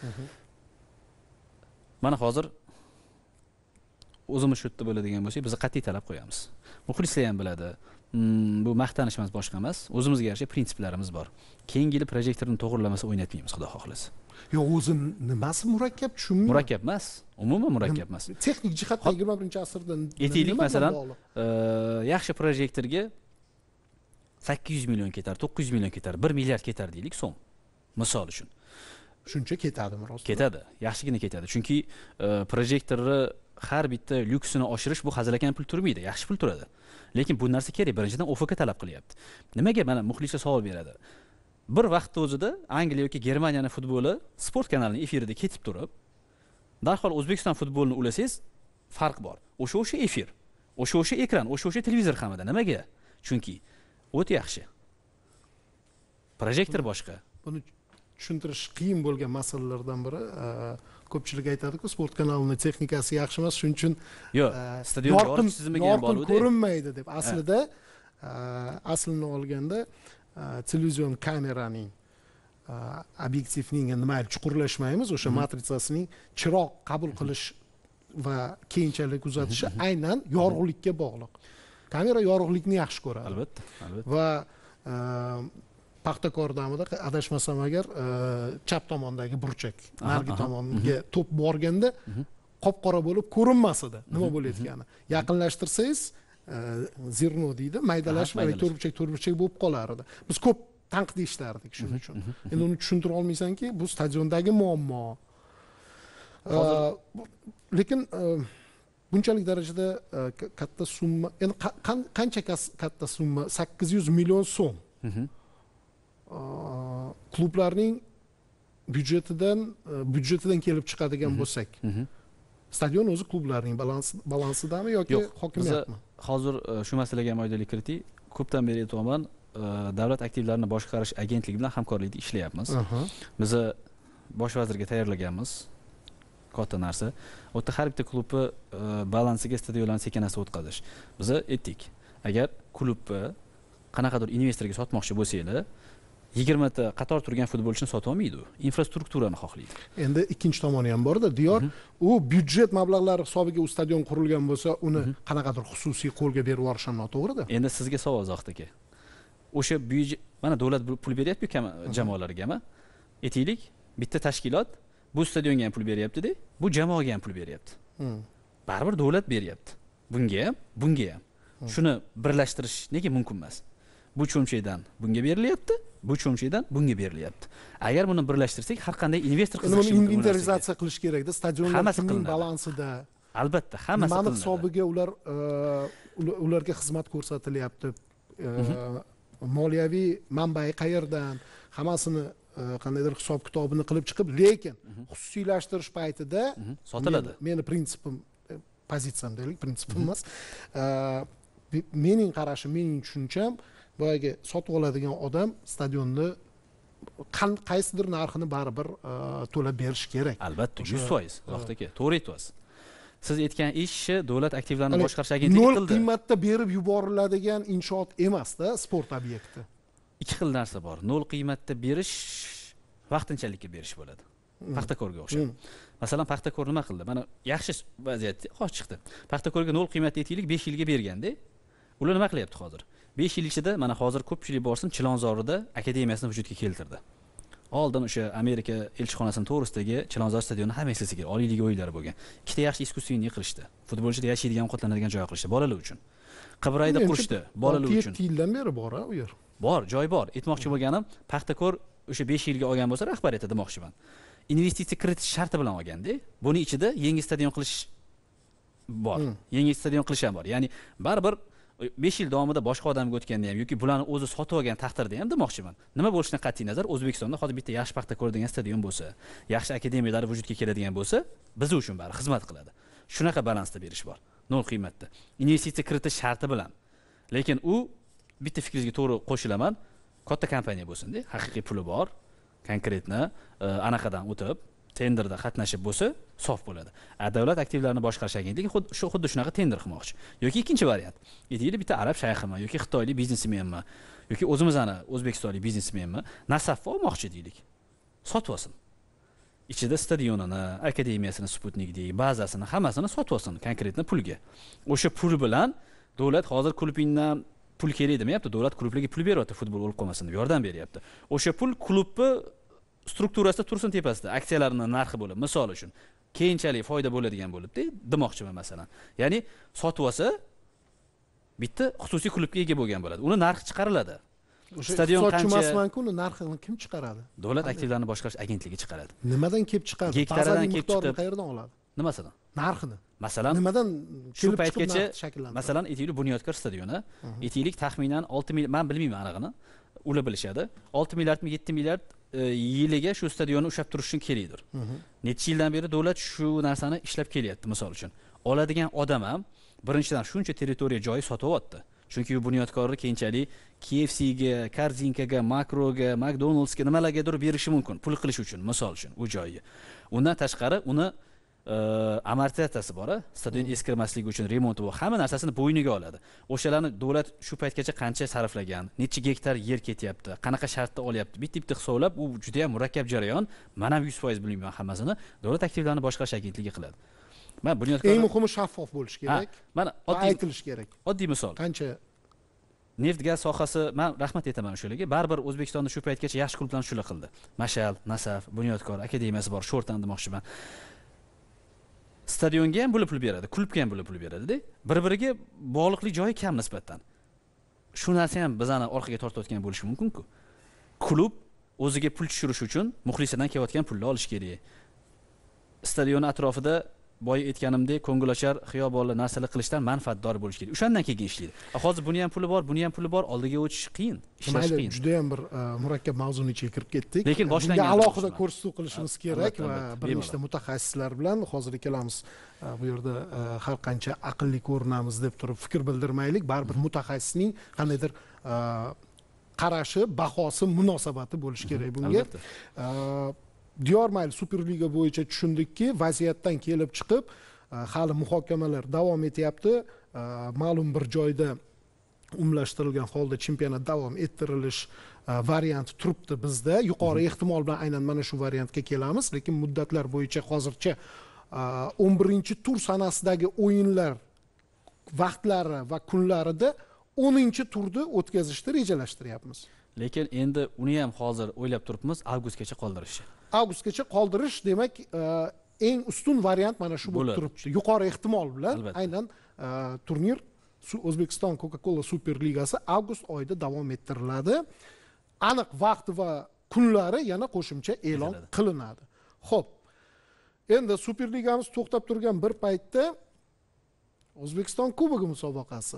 Mana hozir o'zimiz shu yerda bo'ladigan bo'lsak, biz qat'iy talab qo'yamiz. Muxlislar ham biladi. Bu maqtanish emas, boshqa emas. O'zimizga yarasha prinsiplarimiz bor. Keyingi yil projektorni to'g'rilamasa o'ynatmaymiz, xudo xohlasa. Yo'q, o'zi nimasi murakkab tushunmayman. Murakkab emas. Umuman murakkab emas. Texnik jihatdan 21-asrda aytaylik, masalan, yaxshi projektorga 800 million ketar, 900 million ketar, 1 milliard ketar deylik so'm. Misol uchun. Shuncha ketadimi rostdan? Ketadi, yaxshigina ketadi. Chunki projektorni har bitta lyuksini oshirish bu hazilakam pul turmaydi, yaxshi pul turadi. Lekin bu narsa kerak, birinchidan OFK talab qilyapti. Nimaga mana muxlislar savol beradi? Bir vaqtda o'zida Angliya yoki Germaniyaning futboli sport kanalining efirida ketib turib, darhol O'zbekiston futbolini ulasangiz, farq bor. O'sha efir, o'sha ekran, o'sha televizor hamida. Nimaga? Chunki o't yaxshi. Projektor boshqa. Buni tushuntirish qiyin bo'lgan masalalardan biri, ko'pchilik aytadi-ku, sport kanalining texnikasi yaxshi emas, shuning uchun yo'q, stadion yorqin tizimiga ham bog'liq ko'rinmaydi deb. Aslida aslini olganda televizion kameraning obyektivning nimayli chuqurlashmaymiz, o'sha matritsasining chiroq qabul qilish va keyinchalik uzatishi aynan yorug'likka bog'liq. Kamera yorug'likni yaxshi ko'radi. Albatta, albatta. Va Paxtakor damida adashmasam agar chap tomondagi burchak, nargi tomonga to'p borganda qop-qora bo'lib ko'rinmas edi nima bo'layotgani. Yaqinlashtirsangiz zirno deydi, maydalashib, to'rtburchak bo'lib qolar edi. Biz ko'p tanqid eshitardik shuning uchun. Endi uni tushuntira olmaysanki, bu stadiondagi muammo. Lekin bunchalik darajada katta summa, endi qancha katta summa? 800 million so'm. klublarning byudjetidan kelib chiqadigan bo'lsak, stadion o'zi klublarning balansidami yoki hokimiyatmi? Hozir shu masalaga ham oydinlik kiriting. Ko'pdan beri aytyapman, davlat aktivlarini boshqarish agentligi bilan hamkorlikda ishlayapmiz. Biz bosh vazirga tayyorlaganmiz katta narsa. U yerda har bitta klubni balansiga stadionlarni sekin-asta o'tkazish. Biz aytdik, agar klubni qanaqadir investorga sotmoqchi bo'lsanglar, 20 ta qator turgan futbolchini sota olmaydi u. Infrastrukturani xohlaydi. Endi ikkinchi tomoni ham bor-da, Diyor, u byudjet mablag'lari hisobiga u stadion qurilgan bo'lsa, uni qanaqadir xususiy qo'lga berib yuborish ham noto'g'ri-da. Endi sizga savol Zohid aka. O'sha byudjet, mana davlat pul beryapti jamoalarga-mi? Aytaylik, bitta tashkilot bu stadionga ham pul beryapti-da, bu jamoaga ham pul beryapti. Baribir davlat beryapti. Bunga ham, bunga ham. Shuni birlashtirish nega mumkin emas? Bu cho'mchakdan bunga berilyapti, bu cho'mchakdan bunga berilyapti. Agar buni birlashtirsak, har qanday investor qiziqishi mumkin. Inventarizatsiya qilish kerak-da, stadionlar kimning balansida? Albatta, hammasi qilinadi. Mana hisobiga ularga xizmat ko'rsatilyapti. Moliyaviy manbai qayerdan? Hammasini qandaydir hisob-kitobini qilib chiqib, lekin xususiylashtirish paytida sotiladi. Meni prinsipim, pozitsiyam deylik, prinsipim emas. Mening qarashim, mening tushuncham, boyagi sotib oladigan odam stadionni qaysidir narxini baribir to'lab berish kerak. Albatta, 100%. Zohid aka, to'g'ri aytyapsiz. Siz aytgan ishni davlat aktivlarini boshqarish agentligi qildi. 0 qiymatda berib yuboriladigan inshoot emas-da, sport obyekti. Ikki xil narsa bor. 0 qiymatda berish, vaqtinchalikka berish bo'ladi. Paxtakorga o'xshab. Masalan, Paxtakor nima qildi? Mana yaxshi vaziyatda xo'sh chiqdi. Paxtakorga 0 qiymatda aytaylik 5 yilga berganda, ular nima qilyapti hozir? 5 yil ichida mana hozir ko'pchilik borsin Chilonzorda akademiyasini vujudga keltirdi. Oldin o'sha Amerika elchixonasining to'g'risidagi Chilonzor stadioni hamma eslasa kerak, Oliy Liga o'yinlari bo'lgan. Ikkita yaxshi iskusiy qilishdi. Futbolchilar yashaydigan, qotlanadigan joy qilishdi bolalar uchun. Qibrayda qurishdi bolalar uchun. 7 yildan beri bor u yer. Bor, joy bor. Aytmoqchi bo'lganim, Paxtakor o'sha 5 yilga olgan bo'lsa, rahbariyati demoqchiman. Investitsiya kiritish sharti bilan olganda, buni ichida yangi stadion qilish bor. Yangi stadion qilish ham bor. Ya'ni baribir 5 yil davomida boshqa odamga o'tganda ham yoki bularni o'zi sotib olgan taqdirda ham demoqchiman. Nima bo'lishidan qat'iy nazar, O'zbekistonda hozir bitta yaxshi Paxtakor degan stadion bo'lsa, yaxshi akademiyalar vujudga keladigan bo'lsa, biz uchun bari xizmat qiladi. Shunaqa balansda berish bor. 0 qiymatda. Investitsiya kiritish sharti bilan. Lekin u bitta fikringizga to'g'ri qo'shilaman. Katta kompaniya bo'lsin-da, haqiqiy puli bor, konkretni anaqadan o'tib, tenderda qatnashib bo'lsa, sof bo'ladi. Davlat aktivlarini boshqarish agentligi xuddi shunaqa tender qilmoqchi. Yoki ikkinchi variant. Aytaylik, bitta arab shayximi yoki xitoylik biznesmenmi yoki o'zimizning o'zbekistonlik biznesmenmi nasafni olmoqchi deylik. Sotib olsin. Ichida stadionini, akademiyasini, Sputnikdagi bazasini, hammasini sotib olsin konkretni pulga. O'sha pul bilan davlat hozir klubingdan pul kerak demayapti, davlat klublarga pul beryapti, futbol o'lib qolmasin deb yordam beryapti. O'sha pul klubni strukturasida tursin tepasida, aksiyalarining narxi bo'lib, misol uchun keyinchalik foyda bo'ladigan bo'libdi, demoqchiman masalan. Ya'ni sotib olsa bitta xususiy klubga ega bo'lgan bo'ladi. Uni narxi chiqariladi. Stadion qancha emasman-ku, uni narxini kim chiqaradi? Davlat aktivlarini boshqarish agentligi chiqaradi. Nimadan kelib chiqadi? Gektaridan kelib chiqib, qayerdan oladi? Nimasidan? Narxini. Masalan, nimadan shu paytgacha masalan aytaylik Bunyodkor stadioni, aytaylik taxminan 6 milliard, men bilmayman anig'ini, ular bilishadi. 6 milliardmi, 7 milliard yiliga shu stadionni ushlab turish uchun kerakdir. Necha yildan beri davlat shu narsani ishlab kelyapti, misol uchun. Oladigan odam ham birinchidan shuncha territoriya joyi sotib oldi. Chunki u bunyodkorni keyinchalik KFCga, Korzinkaga, Makroga, McDonald'sga nimalargadir berishi mumkin, pul qilish uchun, misol uchun u joyga. Undan tashqari uni amortizatsiyasi bor, stadion eskirmasligi uchun remont va hamma narsasini bo'yniga oladi. O'shalarni davlat shu paytgacha qancha sarflagan, necha gektar yer ketyapti, qanaqa shartda olyapti, bitta hisoblab, u juda ham murakkab jarayon. Men ham 100% bilmayman hammasini. Davlat aktivlarini boshqarish agentligi qiladi. Men bunyodkor eng muhimi shaffof bo'lish kerak. Mana oddiy aytilish kerak. Oddiy misol. Qancha neft gaz sohasi, men rahmat aytaman o'shalarga. Baribir O'zbekistonda shu paytgacha yaxshi klublarni shular qildi. Mashal, Nasaf, Bunyodkor akademiyasi bor, Sho'rtan demoqchiman. Stadionga ham pul beradi, klubga ham pul beradi-da. Bir-biriga bog'liqlik joyi kam nisbatan. Shu narsa ham bizani orqaga tortayotgan bo'lishi mumkin-ku. Klub o'ziga pul tushirish uchun muxlisadan kelayotgan pulni olish kerak. Stadion atrofida boya aytganimdek ko'ngilochar xiyobonli narsalar qilishdan manfaatdor bo'lish kerak. O'shandan keyin ishlaydi. Hozir buni ham puli bor, buni ham puli bor, oldiga o'tish qiyin, ishlash Mayli, qiyin. juda ham bir murakkab mavzuning ichiga kirib ketdik. Lekin boshlangan bunga alohida bo'lishlar. ko'rsatuv qilishimiz kerak va bir nechta mutaxassislar bilan hozir ikkalamiz bu yerda har qancha aqlli ko'rinamiz deb turib fikr bildirmaylik, baribir mutaxassisning qandaydir qarashi, bahosi, munosabati bo'lishi kerak bunga. Diyor mayli Superliga bo'yicha tushundikki, vaziyatdan kelib chiqib hali muhokamalar davom etyapti. Ma'lum bir joyda umumlashtirilgan holda chempionat davom ettirilish varianti turibdi bizda. Yuqori ehtimol bilan aynan mana shu variantga kelamiz, lekin muddatlar bo'yicha hozircha 11-tur sanasidagi o'yinlar vaqtlari va kunlarida 10-turni o'tkazishni rejalashtiryapmiz. Lekin endi uni ham hozir o'ylab turibmiz, avgustgacha qoldirishni. Avgustgacha qoldirish demak eng ustun variant mana shu bo'lib turibdi. Yuqori ehtimol bilan aynan turnir O'zbekiston Coca-Cola Superligasi avgust oyida davom ettiriladi. Aniq vaqti va kunlari yana qo'shimcha e'lon qilinadi. Xo'p. Endi Superligamiz to'xtab turgan bir paytda O'zbekiston Kubogi musobaqasi.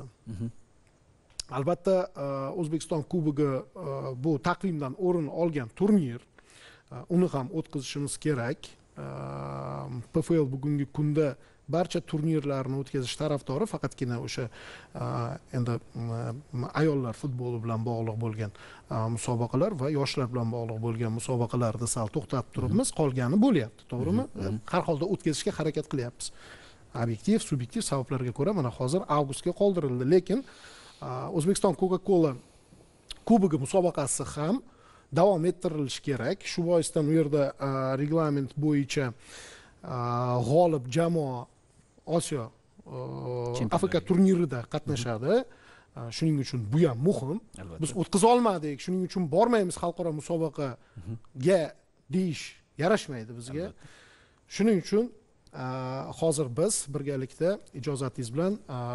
Albatta O'zbekiston Kubogi bu taqvimdan o'rin olgan turnir. Uni ham o'tkazishimiz kerak. PFL bugungi kunda barcha turnirlarni o'tkazish tarafdori, faqatgina o'sha endi ayollar futboli bilan bog'liq bo'lgan musobaqalar va yoshlar bilan bog'liq bo'lgan musobaqalarda sal to'xtatib turibmiz, qolgani bo'lyapti, to'g'rimi? Har holda o'tkazishga harakat qilyapmiz. Obyektiv, subyektiv sabablarga ko'ra mana hozir avgustga qoldirildi, lekin O'zbekiston Coca-Cola Kubogi musobaqasi ham davom ettirilishi kerak. Shu boisdan u yerda reglament bo'yicha g'olib jamoa Osiyo Afrika turnirida qatnashadi. Shuning uchun bu ham muhim. Biz o'tkaza olmadik, shuning uchun bormaymiz xalqaro musobaqaga deyish yarashmaydi bizga. Shuning uchun hozir biz birgalikda ijozatingiz bilan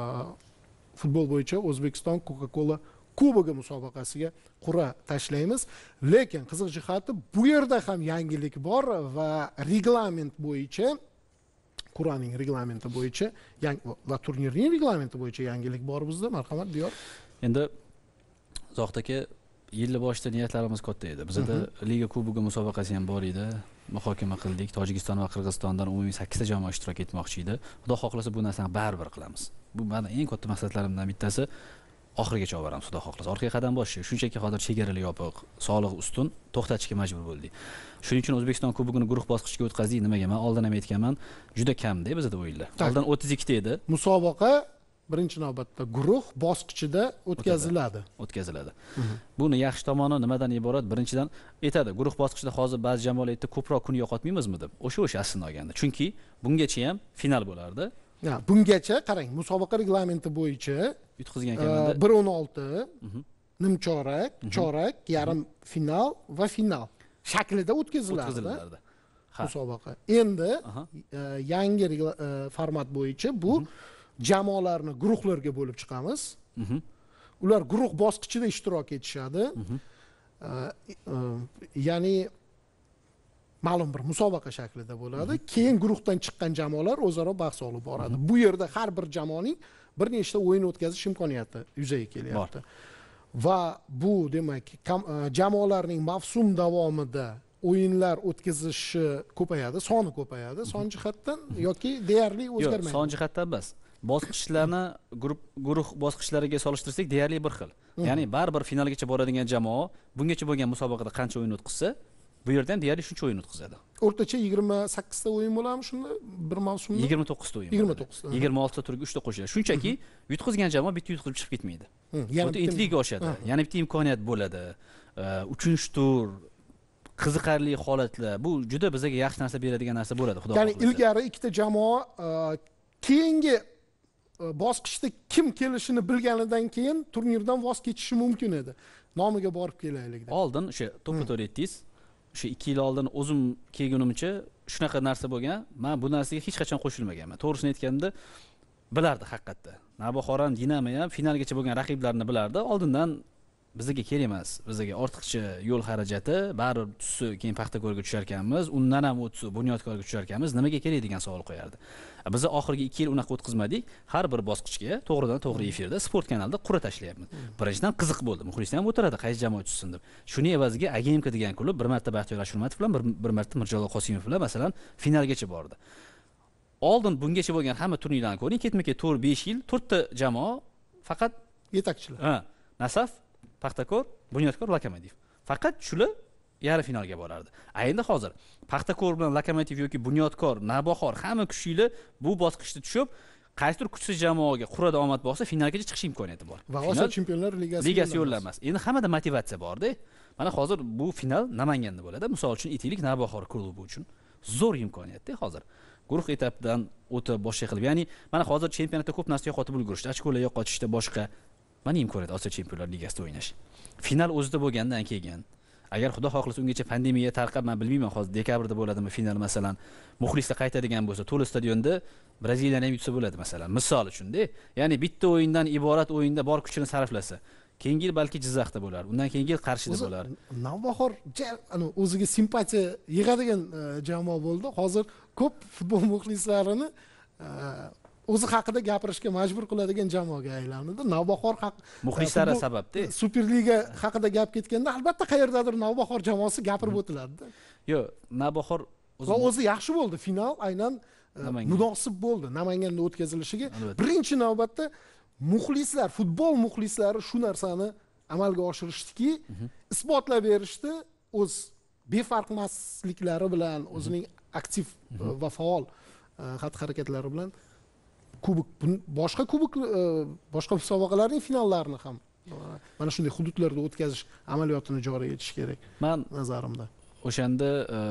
futbol bo'yicha O'zbekiston Coca-Cola Kubogi musobaqasiga qur'a tashlaymiz. Lekin qiziq jihati bu yerda ham yangilik bor va reglament bo'yicha, qur'aning reglamenti bo'yicha va turnirning reglamenti bo'yicha yangilik bor bizda. Marhamat Diyor. Endi Zohid aka, yil boshida niyatlarimiz katta edi. Bizda Liga Kubogi musobaqasi ham bor edi. Muhokama qildik. Tojikiston va Qirg'izistondan umumiy 8 ta jamoa ishtirok etmoqchi edi. Xudo xohlasa bu narsani baribir qilamiz. Bu meni eng katta maqsadlarimdan bittasi. Oxirigacha olib boramiz, xudo xohlasa. Orqaga qadam boshlash. Shunchaki hozir chegaralar yopiq, soliq ustun, to'xtatishga majbur bo'ldik. Shuning uchun O'zbekiston Kubogini guruh bosqichiga o'tkazdik. Nimaga? Men oldin ham aytganman, juda kamda bizda o'yinlar. Oldin 32 ta edi. Musobaqa birinchi navbatda guruh bosqichida o'tkaziladi. Buni yaxshi tomoni nimadan iborat? Birinchidan aytadi, guruh bosqichida hozir ba'zi jamoalar aytdi, ko'proq kun yo'qotmaymizmi deb. O'sha aslini olganda. Chunki bungacha ham final bo'lardi. Bungacha qarang, musobaqa reglamenti bo'yicha yutqizgan kamanda 1-16, nimchorak, chorak, yarim final va final shaklida o'tkazilardi. Musobaqa. Endi yangi format bo'yicha bu jamoalarni guruhlarga bo'lib chiqamiz. Ular guruh bosqichida ishtirok etishadi. Ya'ni ma'lum bir musobaqa shaklida bo'ladi. Keyin guruhdan chiqqan jamoalar o'zaro bahs olib boradi. Bu yerda har bir jamoaning bir nechta o'yin o'tkazish imkoniyati yuzaga kelyapti. Va bu demak jamoalarning mavsum davomida o'yinlar o'tkazishi ko'payadi, soni ko'payadi, son jihatdan yoki deyarli o'zgarmaydi. Son jihatdan emas. Bosqichlarni guruh bosqichlariga solishtirsak deyarli bir xil. Ya'ni baribir finalgacha boradigan jamoa bungacha bo'lgan musobaqada qancha o'yin o'tkazsa, bu yerdan deyarli shuncha o'yin o'tkazadi. O'rtacha 28 ta o'yin bo'ladimi shunda bir mavsumda? 29 ta o'yin. 29 ta. 26 ta turga 3 ta qo'shiladi. Shunchaki yutqizgan jamoa bitta yutqizib chiqib ketmaydi. O'ta intriga oshadi. Yana bitta imkoniyat bo'ladi. 3-tur qiziqarli holatlar. Bu juda bizga yaxshi narsa beradigan narsa bo'ladi, xudo xohlasa. Ya'ni ilgari ikkita jamoa keyingi bosqichda kim kelishini bilganidan keyin turnirdan voz kechishi mumkin edi. Nomiga borib kelaylik deb. Oldin o'sha to'ppa-to'g'ri aytdingiz. O'sha 2 yil oldin o'zim kelgunimcha shunaqa narsa bo'lgan. Men bu narsaga hech qachon qo'shilmaganman. To'g'risini aytganda bilardi haqiqatda. Navbahor ham, Dinamo ham finalgacha bo'lgan raqiblarini bilardi. Oldindan bizga kerak emas. Bizga ortiqcha yo'l xarajati, baribir tushsa keyin Paxtakorga tushar ekanmiz, undan ham o'tsa Bunyodkorga tushar ekanmiz, nimaga kerak degan savol qo'yardi. Biz oxirgi 2 yil unaqa o'tkazmadik. Har bir bosqichga to'g'ridan-to'g'ri efirda Sport kanalida qura tashlayapmiz. Birinchidan qiziq bo'ldi. Muxlislar ham o'tiradi, qaysi jamoa tushsin deb. Shuning evaziga Agemka degan klub bir marta Baxtiyor Ashurmatov bilan, bir marta Mirjalol Qosimov bilan masalan finalgacha bordi. Oldin bungacha bo'lgan hamma turnirlarni ko'ring, ketma-ket 4-5 yil 4 ta jamoa faqat yetakchilar. Nasaf, Paxtakor, Bunyodkor, Lokomotiv. Faqat shular yarim finalga borardi. Endi hozir Paxtakor bilan Lokomotiv yoki Bunyodkor, Navbahor hamma kuchlilar bu bosqichda tushib, qaysidir kuchsiz jamoaga qurada omad bo'lsa, finalgacha chiqish imkoniyati bor. Va Osiyo Chempionlar Ligasi yo'llanmas. Endi hammada motivatsiya bor-da. Mana hozir bu final Namanganda bo'ladi. Misol uchun aytaylik, Navbahor klubi uchun zo'r imkoniyat-da hozir. Guruh etapidan o'tib boshqa qilib, ya'ni mana hozir chempionatda ko'p narsa yo'qotib ulgurishdi, ochkolar yo'qotishda boshqa. Mana imkoniyat Osiyo Chempionlar Ligasida o'ynash. Final o'zida bo'lgandan keyin, agar xudo xohlasa ungacha pandemiya tarqab, men bilmayman hozir dekabrda bo'ladimi final masalan, muxlislar qaytadigan bo'lsa, to'la stadionda Braziliyani ham yutsa bo'ladi masalan. Misol uchun-da, ya'ni bitta o'yindan iborat o'yinda bor kuchini sarflasa, keyingi yil balki Jizzaxda bo'lar, undan keyingi yil Qarshida bo'lar. Navbahor o'ziga simpatiya yig'adigan jamoa bo'ldi. Hozir ko'p futbol muxlislarini o'zi haqida gapirishga majbur qiladigan jamoaga aylandi. Navbahor muxlislari sababda Superliga haqida gap ketganda albatta qayerdadir Navbahor jamoasi gapirib o'tiladi. Yo'q, Navbahor o'zi yaxshi bo'ldi. Final aynan munosib bo'ldi Namanganda o'tkazilishiga. Birinchi navbatda muxlislar, futbol muxlislari shu narsani amalga oshirishdiki, isbotlab berishdi, o'z befarqmasliklari bilan, o'zining aktiv va faol xatti-harakatlari bilan boshqa musobaqalarning finallarini ham mana shunday hududlarda o'tkazish amaliyotini joriy etish kerak. Men nazarimda. O'shanda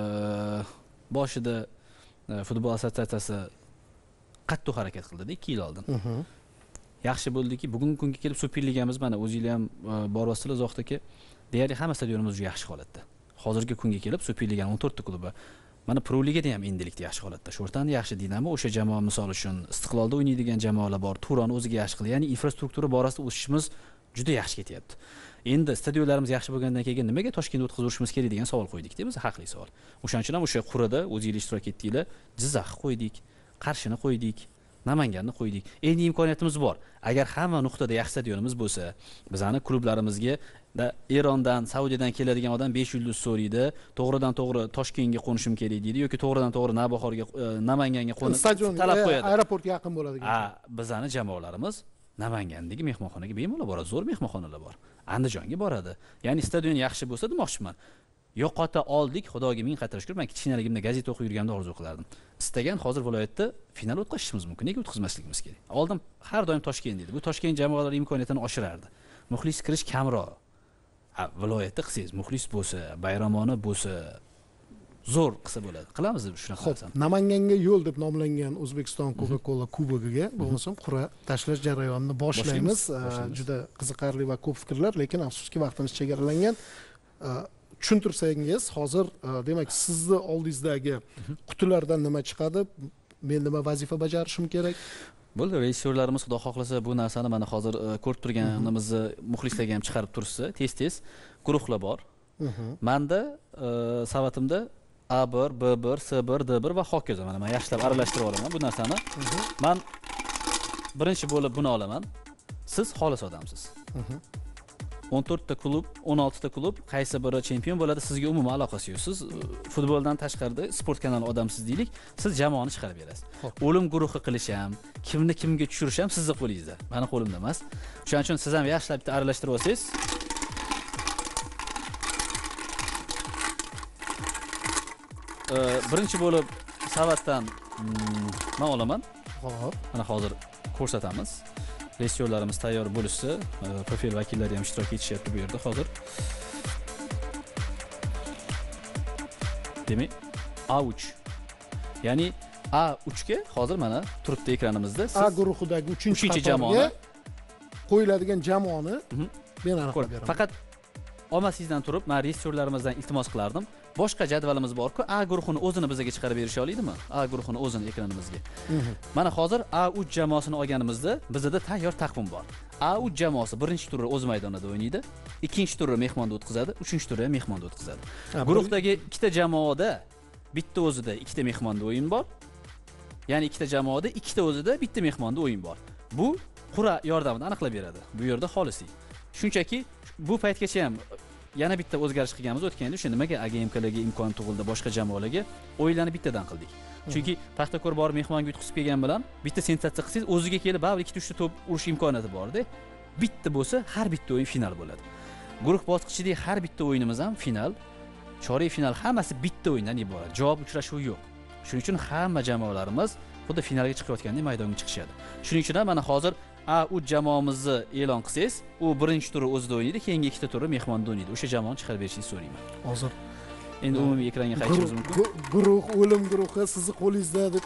boshida futbol assotsiatsiyasi qattiq harakat qildi 2 yil oldin. Yaxshi bo'ldiki, bugungi kunga kelib Superligamiz mana o'zingizlar ham boryapsizlar uzoqdagi, deyarli hamma stadionimiz juda yaxshi holatda. Hozirgi kunga kelib Superliganing 14 ta klubi mana Pro Ligada ham endilikda yaxshi holatda. Sho'rtanda yaxshi Dinamo, o'sha jamoa misol uchun Istiqlolda o'ynaydigan jamoalar bor, Turon o'ziga yaxshi qildi. Ya'ni infrastruktura borasida o'sishimiz juda yaxshi ketyapti. Endi stadionlarimiz yaxshi bo'lgandan keyin nimaga Toshkentda o'tkazishimiz kerak degan savol qo'ydik-da, biz haqli savol. O'shaning uchun ham o'sha qurada o'zingizlar ishtirok etdinglar, Jizzaxni qo'ydik, Qarshini qo'ydik, Namanganni qo'ydik. Endi imkoniyatimiz bor. Agar hamma nuqtada yaxshi stadionimiz bo'lsa, bizani klublarimizga Erondan, Saudiyadan keladigan odam 5 yulduz so'raydi, to'g'ridan-to'g'ri Toshkentga qo'nishim kerak deydi yoki to'g'ridan-to'g'ri Navbahorga, Namanganga qo'nish talab qo'yadi. Aeroportga yaqin bo'ladigan. Bizani jamoalarimiz Namangandagi mehmonxonaga bemalol boradi, zo'r mehmonxonalar bor. Andijonga boradi. Ya'ni stadion yaxshi bo'lsa demoqchiman. Yo'qota oldik, Xudoga ming qattiq shukr. Men kichkinaligimda gazeta o'qib yurganda orzu qilardim. Istagan hozir viloyatda final o'tkazishimiz mumkin. Nega o'tkazmasligimiz kerak? Oldin har doim Toshkent edi. Bu Toshkent jamoalari imkoniyatini oshirardi. Muxlis kirish kamroq. Viloyatda qilsangiz, muxlis bo'lsa, bayramona bo'lsa, zo'r qilsa bo'ladi. Qilamiz deb shunaqa narsani. Namanganga yo'l deb nomlangan O'zbekiston Coca-Cola kubogiga bo'lmasam qura tashlash jarayonini boshlaymiz. Juda qiziqarli va ko'p fikrlar, lekin afsuski vaqtimiz chegaralangan. Tushuntirsangiz, hozir demak sizni oldingizdagi qutilardan nima chiqadi? Men nima vazifa bajarishim kerak? Bo'ldi, rejissyorlarimiz xudo xohlasa bu narsani mana hozir ko'rib turganimizni muxlislarga ham chiqarib tursa, tez-tez guruhlar bor. Menda savatimda A1, B1, C1, D1 va hokazo. Mana men yaxshilab aralashtirib olaman bu narsani. Men birinchi bo'lib buni olaman. Siz xolis odamsiz. 14 ta klub, 16 ta klub, qaysi biri chempion bo'ladi, sizga umuman aloqasi yo'q. Siz futboldan tashqarida sport kanali odamsiz deylik, siz jamoani chiqarib berasiz. O'lim guruhi qilish ham, kimni kimga tushirish ham sizning qo'lingizda. Meni qo'limda emas. Shuning uchun siz ham yaxshilab bitta aralashtirib olsangiz, birinchi bo'lib savatdan men olaman. Xo'p, mana hozir ko'rsatamiz. Rejissyorlarimiz tayyor bo'lishsa, profil vakillari ham ishtirok etishyapti bu yerda hozir. Demak, A3. Ya'ni A3 ga hozir mana turibdi ekranimizda. A guruhidagi 3-chi jamoa qo'yiladigan jamoani men aniqlab beraman. Faqat omadsizdan turib, men rejissyorlarimizdan iltimos qilardim. Boshqa jadvalimiz bor-ku, A guruhini o'zini bizga chiqarib berisha oladimi? A guruhini o'zini ekranimizga. Mana hozir A3 jamoasini olganimizda bizda tayyor taqvim bor. A3 jamoasi birinchi turni o'z maydonida o'ynaydi, ikkinchi turni mehmonda o'tkazadi, uchinchi turni mehmonda o'tkazadi. Guruhdagi ikkita jamoada bitta o'zida ikkita mehmonda o'yin bor. Ya'ni ikkita jamoada ikkita o'zida bitta mehmonda o'yin bor. Bu qur'a yordamida aniqlab beradi. Bu yerda xolisiy. Shunchaki bu paytgacha ham yana bitta o'zgarish qilganmiz o'tganda, o'sha nimaga AGMKlarga imkon tug'ildi, boshqa jamoalarga o'yinlarni bittadan qildik. Chunki Paxtakor borib mehmonga yutqizib kelgan bilan bitta sensatsiya qilsangiz o'ziga kelib baribir 2-3 ta to'p urish imkoniyati bor-da. Bitta bo'lsa, har bitta o'yin final bo'ladi. Guruh bosqichidagi har bitta o'yinimiz ham final, chorak final hammasi bitta o'yindan iborat. Javob uchrashuvi yo'q. Shuning uchun hamma jamoalarimiz xuddi finalga chiqayotgandek maydonga chiqishadi. Shuning uchun ham mana hozir A3 jamoamizni e'lon qilsangiz, u birinchi turi o'zida o'ynaydi, keyingi ikkita turi mehmonda o'ynaydi. O'sha jamoani chiqarib berishingizni so'rayman. Hozir Endi umumiy ekranga qaytishimiz mumkin. Guruh o'lim guruhi sizni qo'lingizda deb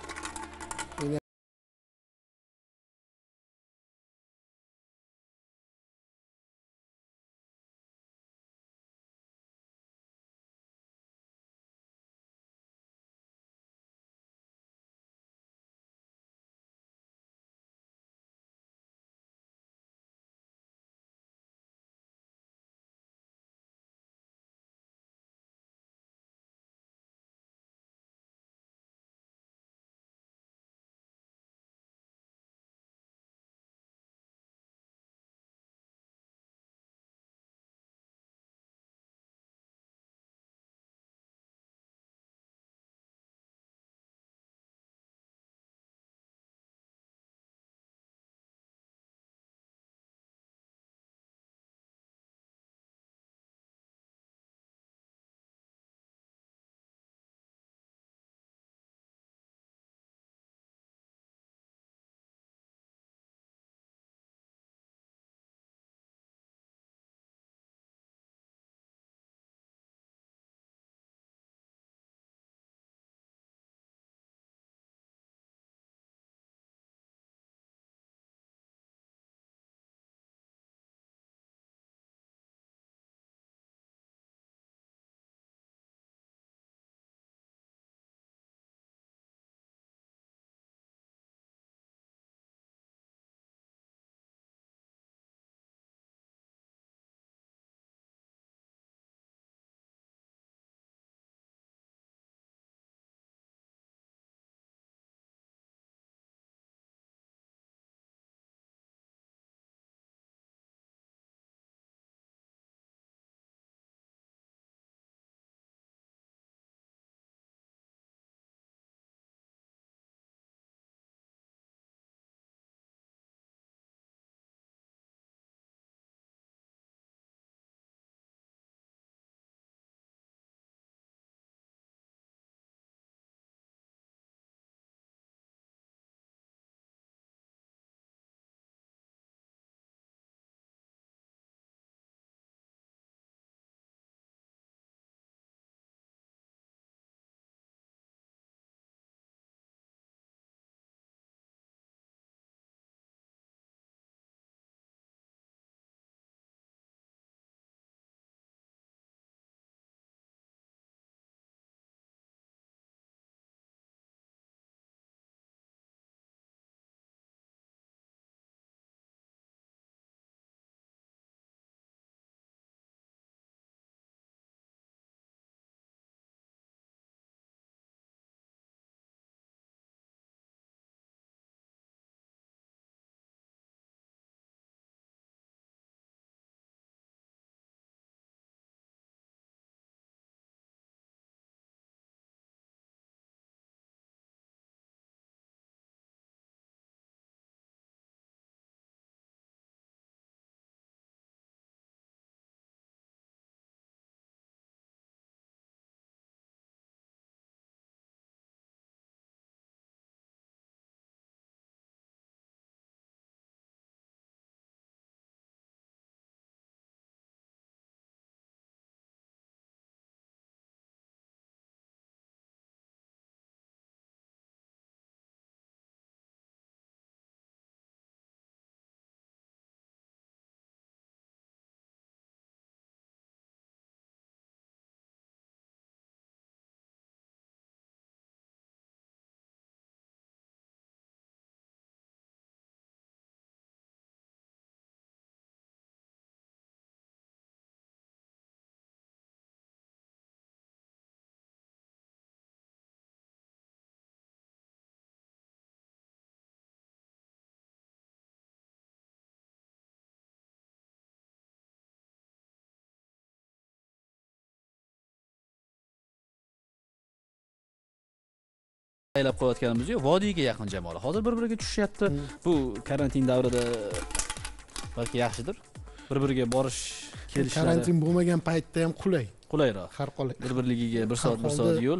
aylab qo'yayotganimiz yo'q. Vodiyga yaqin jamoalar. Hozir bir-biriga tushyapti. Bu karantin davrida balki yaxshidir. Bir-biriga borish kelishlari Karantin bo'lmagan paytda ham qulay. qulayroq. Har qolay. Bir-birligiga 1 soat 1 soat yo'l.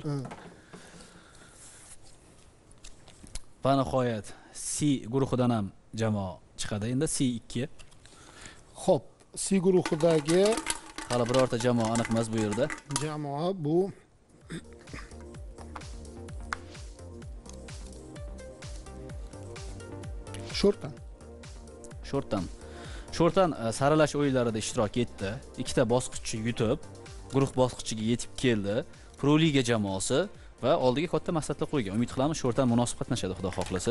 Va nihoyat C guruhidan ham jamoa chiqadi. Endi C2. Xo'p, C guruhidagi Hali birorta jamoa aniq emas bu yerda. jamoa bu Shortdan. Shortdan saralash o'yinlarida ishtirok etdi. Ikkita bosqichni yutib, guruh bosqichiga yetib keldi. Pro Liga jamoasi va oldiga katta maqsadlar qo'ygan. Umid qilamiz Shortdan munosib qatnashadi, xudo xohlasa.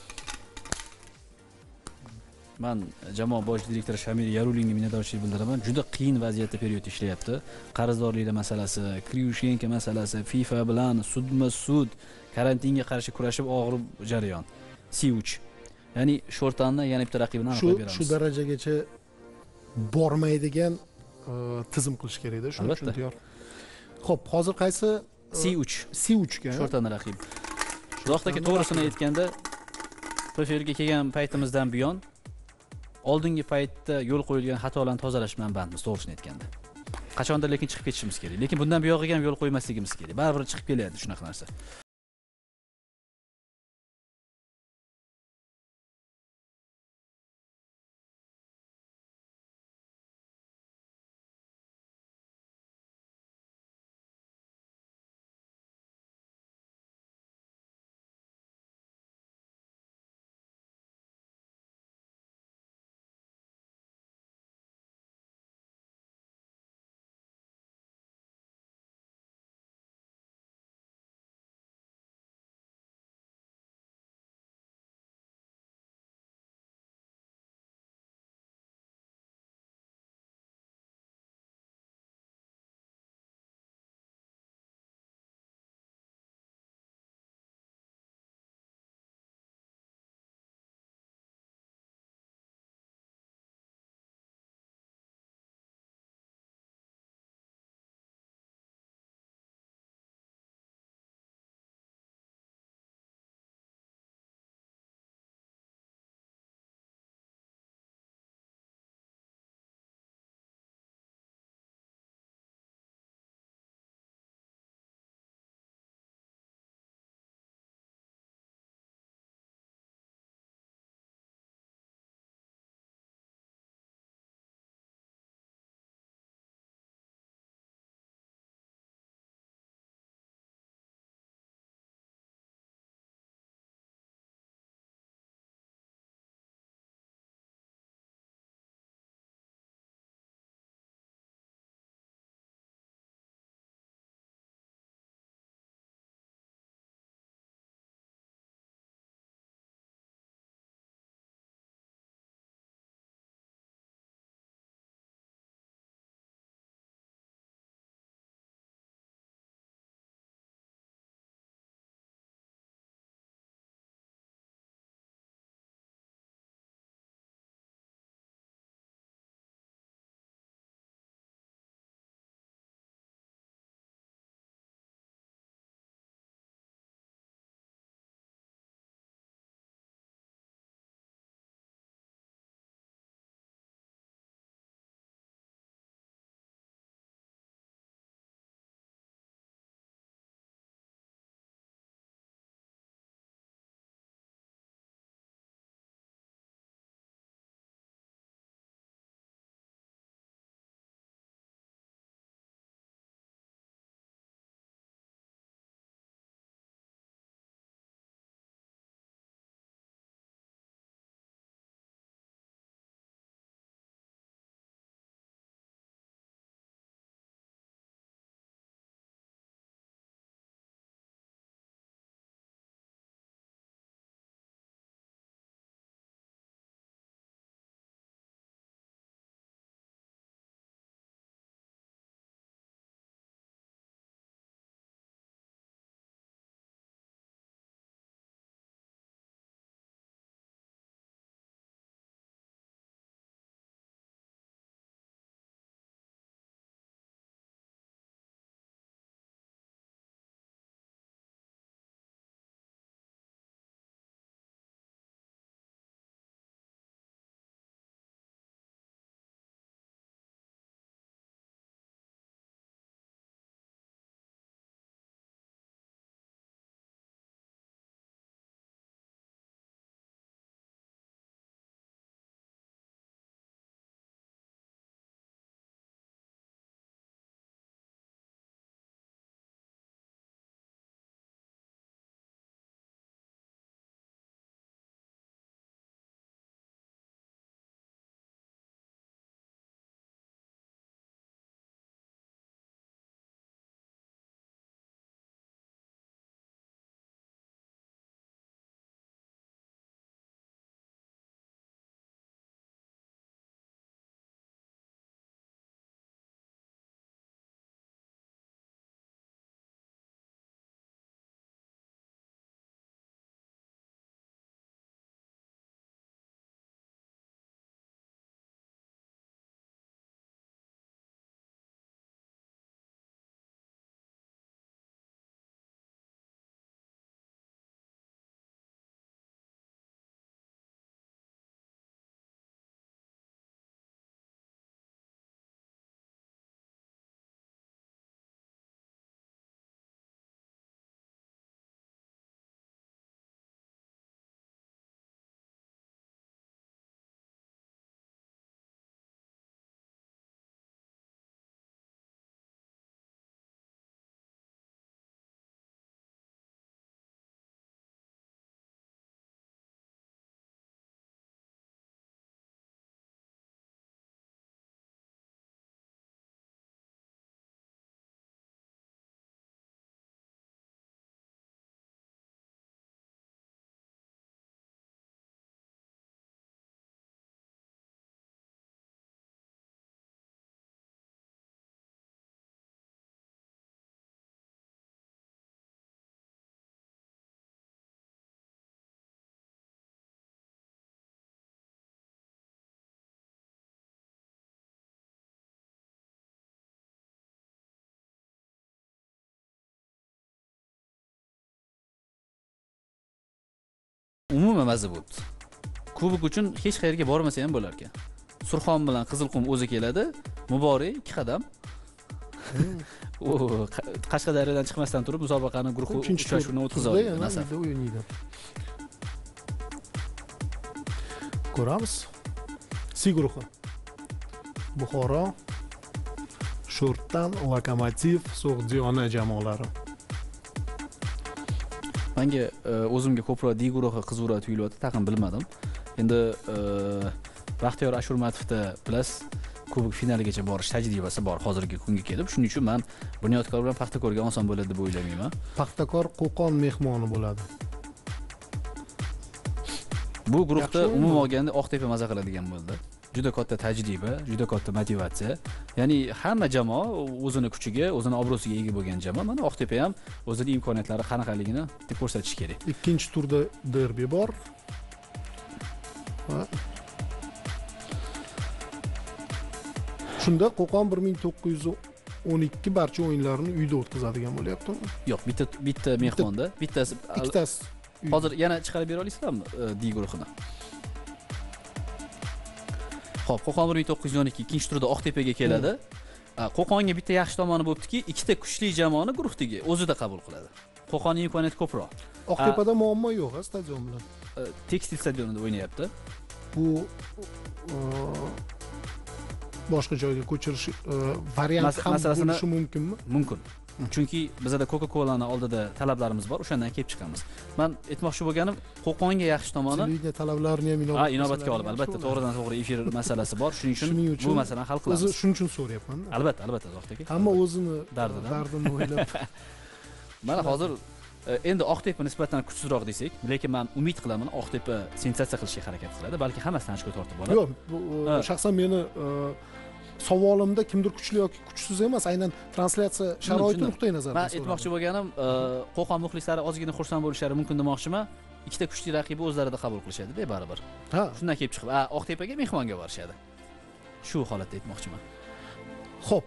Men jamoa bosh direktori Shamir Yarulinga minnatdorchilik bildiraman. Juda qiyin vaziyatda period ishlayapti. Qarzdorliklar masalasi, Kriushenko masalasi, FIFA bilan sudma-sud, karantinga qarshi kurashib og'ir jarayon. C3. Ya'ni Shortanni yana bitta raqibini aniqlab beramiz. Shu darajagacha bormaydigan tizim qilish kerak-da, shuning uchun tayyor. Xo'p, hozir qaysi C3. C3 ga? Shortanni raqib. Zohdagi to'g'risini aytganda, profilga kelgan paytimizdan buyon oldingi paytda yo'l qo'yilgan xatolarni tozalash bilan bandmiz, to'g'risini aytganda. Qachondir lekin chiqib ketishimiz kerak. Lekin bundan buyog'iga ham yo'l qo'ymasligimiz kerak. Baribir chiqib keladi shunaqa narsa. nima maza bo'libdi. Kubok uchun hech qayerga bormasa ham bo'lar ekan. Surxon bilan Qizilqum o'zi keladi. Muborak 2 qadam. U Qashqadaryodan chiqmasdan turib musobaqani guruh uchrashuvini o'tkaza oldi. Nasaf o'ynaydi. Ko'ramiz. C guruhi. Buxoro, Sho'rtdan, Lokomotiv, So'g'diyona jamoalari. Menga o'zimga ko'proq D guruhi qiziqroq tuyulyapti, taqin bilmadim. Endi Baxtiyor Ashurmatovda plus kubok finaligacha borish tajribasi bor hozirgi kunga kelib. Shuning uchun men Bunyodkor bilan Paxtakorga oson bo'ladi deb o'ylamayman. Paxtakor Qo'qon mehmoni bo'ladi. Bu guruhda umuman olganda Oqtepa maza qiladigan bo'ldi. Juda katta tajriba, juda katta motivatsiya. Ya'ni hamma jamoa o'zini kuchiga, o'zini obro'siga ega bo'lgan jamoa. Mana Oqtepa ham o'zining imkoniyatlari qanaqaligini deb ko'rsatish kerak. Ikkinchi turda derbi bor. Shunda Qo'qon 1912 barcha o'yinlarini uyda o'tkazadigan bo'lyaptimi? Yo'q, bitta mehmonda, bittasi. Hozir yana chiqarib bera olasizlarmi D guruhini? Xo'p, Qo'qon 1912 ikkinchi turda Oqtepaga keladi. Qo'qonga bitta yaxshi tomoni bo'libdiki, ikkita kuchli jamoani guruhdagi o'zida qabul qiladi. Qo'qonning imkoniyati ko'proq. Oqtepada muammo yo'q, stadion bilan. Tekstil stadionida o'ynayapti. Bu boshqa joyga ko'chirish variant ham bo'lishi mumkinmi? Mumkin. Chunki bizda Coca-Cola'ni oldida talablarimiz bor, o'shandan kelib chiqamiz. Men aytmoqchi bo'lganim, Qo'qonga yaxshi tomoni televideniya talablarini ham inobatga olib, albatta to'g'ridan to'g'ri efir masalasi bor. Shuning uchun bu masalani hal qilamiz. O'zi shuning uchun so'rayapman. Albatta, Zohid aka. Hamma o'zini dardini o'ylab. Mana hozir endi Oqtepa nisbatan kuchsizroq desak, lekin men umid qilaman Oqtepa sensatsiya qilishga harakat qiladi, balki hammasidan ochko tortib oladi. Yo'q, shaxsan meni savolimda kimdir kuchli yoki kuchsiz emas, aynan translyatsiya sharoiti nuqtai nazaridan men aytmoqchi bo'lganim, Qo'qon muxlislari ozgina xursand bo'lishlari mumkin demoqchiman. Ikkita kuchli raqibi o'zlarida qabul qilishadi-da baribir. Shundan kelib chiqib, Oqtepaga mehmonga borishadi. Shu holatda aytmoqchiman. Xo'p,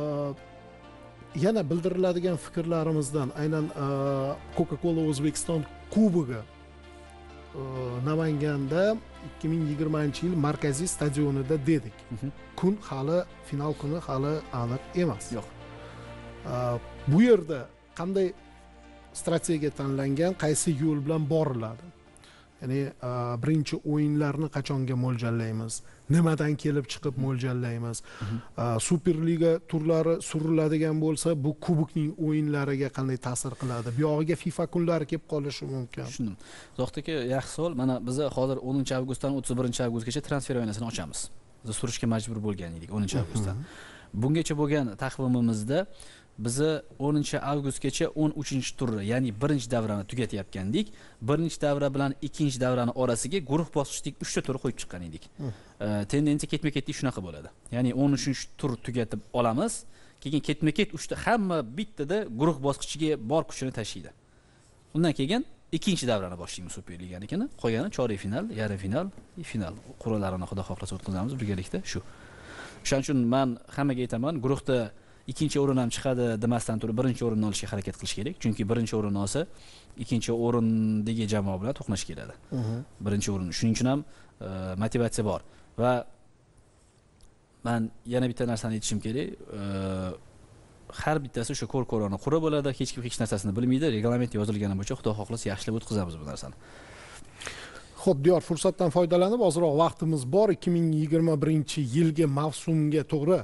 yana bildiriladigan fikrlarimizdan aynan Coca-Cola O'zbekiston Kubogi Namanganda 2020-yil markaziy stadionida dedik. Kun hali final kuni hali aniq emas. Yo'q. Bu yerda qanday strategiya tanlangan, qaysi yo'l bilan boriladi? Ya'ni birinchi o'yinlarni qachonga mo'ljallaymiz? Nimadan kelib chiqib mo'ljallaymiz? Superliga turlari suriladigan bo'lsa, bu kubokning o'yinlariga qanday ta'sir qiladi? Bu yog'iga FIFA kunlari kelib qolishi mumkin. Tushundim. Zohid aka, yaxshi savol. Mana biz hozir 10-avgustdan 31-avgustgacha transfer oynasini ochamiz. Biz surishga majbur bo'lgan edik 10-avgustdan. Bungacha bo'lgan taqvimimizda bizni 10-avgustgacha 13-tur, ya'ni birinchi davrani tugatayotgandik. Birinchi davra bilan ikkinchi davrani orasiga guruh bosqichlik 3 ta tur qo'yib chiqqan edik. Tendensiya ketma-ketlik shunaqa bo'ladi. Ya'ni 13-tur tugatib olamiz, keyin ketma-ket 3 ta hamma bittada guruh bosqichiga bor kuchini tashlaydi. Undan keyin ikkinchi davrani boshlaymiz Superliganikini. Qolgani chorak final, yarim final, final qur'alarini xudo xohlasa o'tkazamiz birgalikda shu. Shuning uchun men hammaga aytaman, guruhda ikkinchi o'rin ham chiqadi demasdan turib birinchi o'rinni olishga harakat qilish kerak. Chunki birinchi o'rinni olsa, ikkinchi o'rindagi jamoa bilan to'qnash keladi. Birinchi o'rin. Shuning uchun ham motivatsiya bor va men yana bitta narsani aytishim kerak. Har bittasi o'sha ko'r-ko'rona qura bo'ladi, hech kim hech narsasini bilmaydi. Reglamentda yozilgani bo'yicha xudo xohlasa yaxshilab o'tkazamiz bu narsani. Xo'p, Diyor, fursatdan foydalanib, ozroq vaqtimiz bor. 2021-yilgi mavsumga to'g'ri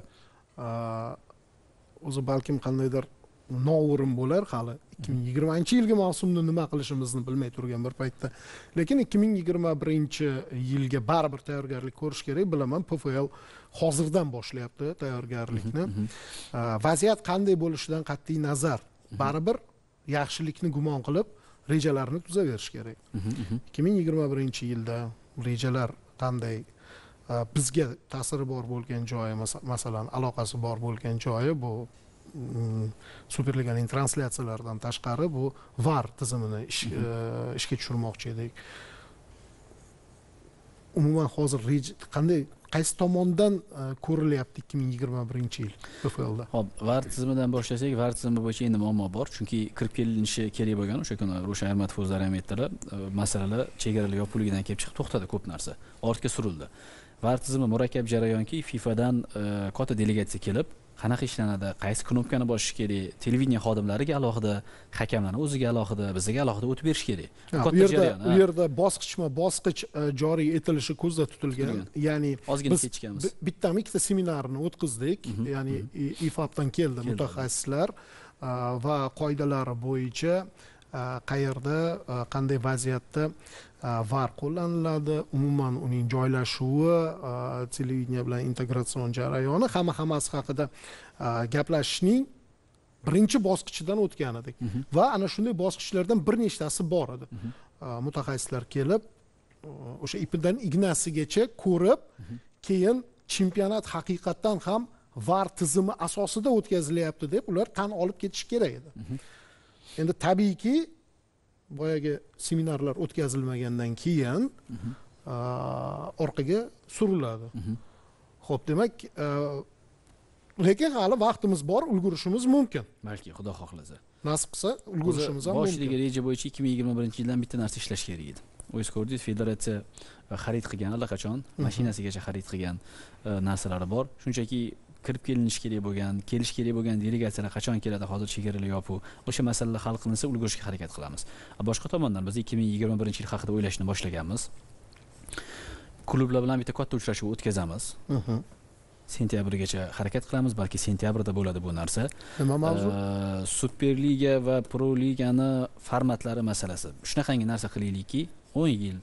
o'zi balkim qandaydir noo'rin bo'lar hali 2020-yilgi mavsumni nima qilishimizni bilmay turgan bir paytda. Lekin 2021-yilga baribir tayyorgarlik ko'rish kerak. Bilaman, PFL hozirdan boshlayapti tayyorgarlikni. Vaziyat qanday bo'lishidan qat'iy nazar, baribir yaxshilikni gumon qilib, rejalarni tuzaverish kerak. 2021-yilda rejalar qanday, bizga ta'siri bor bo'lgan joyi, masalan, aloqasi bor bo'lgan joyi bu Superliganing translyatsiyalaridan tashqari bu VAR tizimini ishga tushirmoqchi edik. Umuman hozir qaysi tomondan ko'rilyapti 2021 yil PFLda? Hop, VAR tizimidan boshlasak, VAR tizimi bo'yicha endi muammo bor, chunki kirib kelinishi kerak bo'lgan o'sha kuni Rushan Ahmadov o'zlari ham aytdilar, masalalar chegaralar yopilganidan kelib chiqib to'xtadi ko'p narsa, ortga surildi. VAR tizimi murakkab jarayonki, FIFAdan katta delegatsiya kelib, qanaqa ishlanadi, qaysi knopkani bosish kerak, televideniya xodimlariga alohida, hakamlarning o'ziga alohida, bizga alohida o'tib berish kerak. U yerda bosqichma-bosqich joriy etilishi ko'zda tutilgan. Ya'ni ozgina kechikamiz. Bittami ikkita seminarni o'tkazdik. Ya'ni IFABdan keldi mutaxassislar va qoidalari bo'yicha qayerda, qanday vaziyatda VAR qo'llaniladi, umuman uning joylashuvi, televideniya bilan integratsion jarayoni, hammasi haqida gaplashishning birinchi bosqichidan o'tgan edik. Va ana shunday bosqichlardan bir nechtasi bor edi. Mutaxassislar kelib, o'sha ipidan ignasigacha ko'rib, keyin chempionat haqiqatdan ham VAR tizimi asosida o'tkazilyapti deb ular tan olib ketish kerak edi. Endi tabiiyki boyagi seminarlar o'tkazilmagandan keyin orqaga suriladi. Xo'p, demak, lekin hali vaqtimiz bor, ulgurishimiz mumkin. Balki Xudo xohlasa. Nasib qilsa ulgurishimiz ham mumkin. Boshidagi reja bo'yicha 2021-yildan bitta narsa ishlash kerak edi. O'zingiz ko'rdingiz, federatsiya xarid qilgan allaqachon, mashinasigacha xarid qilgan narsalari bor. Shunchaki kirib kelinish kerak bo'lgan, kelish kerak bo'lgan delegatsiyalar qachon keladi, hozir chegaralar yopiq. O'sha masalalar hal qilinsa ulgurishga harakat qilamiz. Boshqa tomondan biz 2021-yil haqida o'ylashni boshlaganmiz. Klublar bilan bitta katta uchrashuv o'tkazamiz. Sentyabrgacha harakat qilamiz, balki sentyabrda bo'ladi bu narsa. Nima mavzu? Superliga va Pro ligani formatlari masalasi. Shunaqangi narsa qilaylikki, 10 yil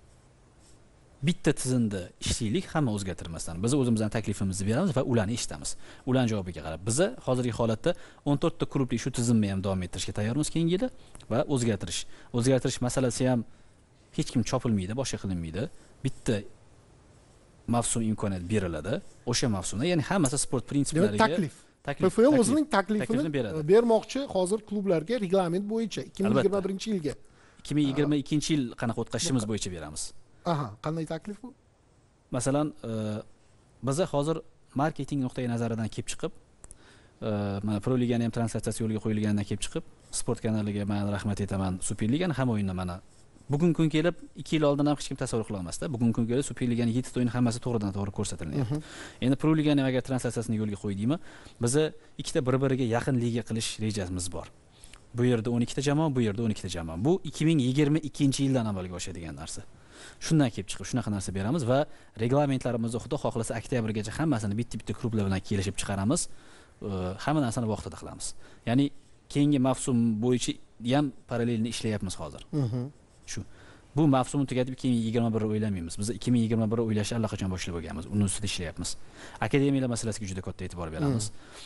bitta tizimda ishlaylik, hamma o'zgartirmasdan. Biz o'zimizdan taklifimizni beramiz va ularni eshitamiz. Ularning javobiga qarab biz hozirgi holatda 14 ta klubli shu tizimni ham davom ettirishga tayyormiz keyingi yili va o'zgartirish masalasi ham hech kim chopilmaydi, boshqa qilinmaydi. Bitta mavsum imkoniyat beriladi. O'sha mavsumda, ya'ni hammasi sport prinsiplariga taklif. PFL o'zining taklifini bermoqchi hozir klublarga reglament bo'yicha 2021-yilga. 2022-yil qanaqa o'tkazishimiz bo'yicha beramiz. Aha, qanday taklif bu? Masalan, biz hozir marketing nuqtai nazaridan kelib chiqib, mana Pro ligani ham translyatsiyasi yo'lga qo'yilganidan kelib chiqib, sport kanaliga men rahmat aytaman. Superligani ham o'yinni mana bugungi kun kelib 2 yil oldin ham hech kim tasavvur qila olmasdi. Bugungi kun kelib Superligani 7 ta o'yin hammasi to'g'ridan-to'g'ri ko'rsatilyapti. Endi Pro ligani ham agar translyatsiyasini yo'lga qo'ydikmi, biz ikkita bir-biriga yaqin liga qilish rejamiz bor. Bu yerda 12 ta jamoa, bu yerda 12 ta jamoa. Bu 2022-yildan amalga oshadigan narsa. Shundan kelib chiqib shunaqa narsa beramiz va reglamentlarimizni Xudo xohlasa oktyabrgacha hammasini bitta klublar bilan kelishib chiqaramiz. Hamma narsani vaqtida qilamiz. Ya'ni keyingi mavsum bo'yicha ham parallelni ishlayapmiz hozir. Shu. Bu mavsumni tugatib 2021 o'ylamaymiz. Biz 2021 o'ylashni allaqachon boshlab bo'lganmiz. Uning ustida ishlayapmiz. Akademiyalar masalasiga juda katta e'tibor beramiz.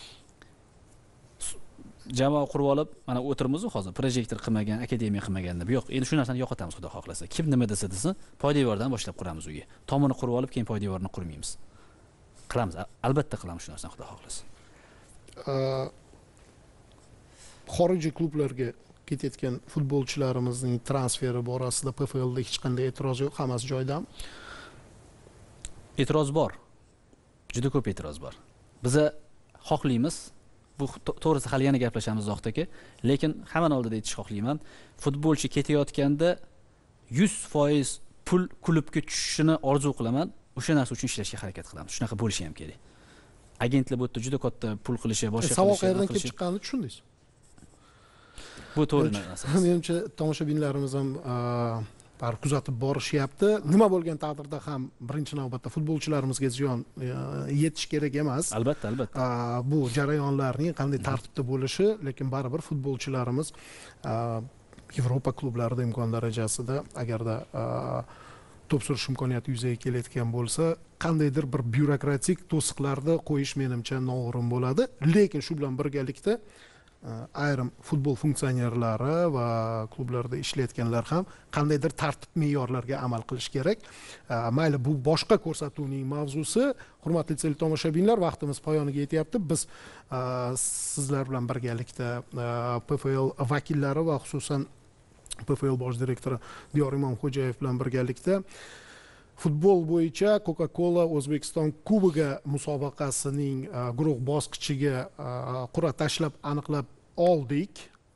Jamoa qurib olib, mana o'tirmiz hozir, projektor qilmagan, akademiya qilmaganda. Bu yo'q, endi shu narsani yo'qotamiz Xudo xohlasa. Kim nima desa desin, poydevordan boshlab quramiz uyga. Tomini qurib olib, keyin poydevorni qurmaymiz. Qilamiz, albatta qilamiz shu narsani Xudo xohlasa. Xorijiy klublarga ketayotgan futbolchilarimizning transferi borasida PFLda hech qanday e'tiroz yo'q, hammasi joyidami? E'tiroz bor. Juda ko'p e'tiroz bor. Biz xohlaymiz, bu to'g'risi hali yana gaplashamiz Zohid aka, lekin hamma oldida aytish xohlayman, futbolchi ketayotganda 100% pul klubga tushishini orzu qilaman. O'sha narsa uchun ishlashga harakat qilamiz. Shunaqa bo'lishi ham kerak. Agentlar bu yerda juda katta pul qilishi, boshqa qilishi. Savol qayerdan kelib chiqqanini tushundingiz? Bu to'g'ri narsa. Menimcha tomoshabinlarimiz ham kuzatib borishyapti. Nima bo'lgan taqdirda ham birinchi navbatda futbolchilarimizga ziyon yetish kerak emas. Albatta. Bu jarayonlarning qanday tartibda bo'lishi, lekin baribir futbolchilarimiz Yevropa klublarida imkon darajasida agarda to'p surish imkoniyati yuzaga kelayotgan bo'lsa, qandaydir bir byurokratik to'siqlarni qo'yish menimcha noo'rin bo'ladi. Lekin shu bilan birgalikda ayrim futbol funksionerlari va klublarda ishlayotganlar ham qandaydir tartib me'yorlarga amal qilish kerak. Mayli, bu boshqa ko'rsatuvning mavzusi. Hurmatli tomoshabinlar, vaqtimiz poyoniga yetyapti. Biz sizlar bilan birgalikda PFL vakillari va xususan PFL bosh direktori Diyor Imomxo'jayev bilan birgalikda Futbol bo'yicha Coca-Cola O'zbekiston Kubogi musobaqasining guruh bosqichiga qur'a tashlab aniqlab oldik.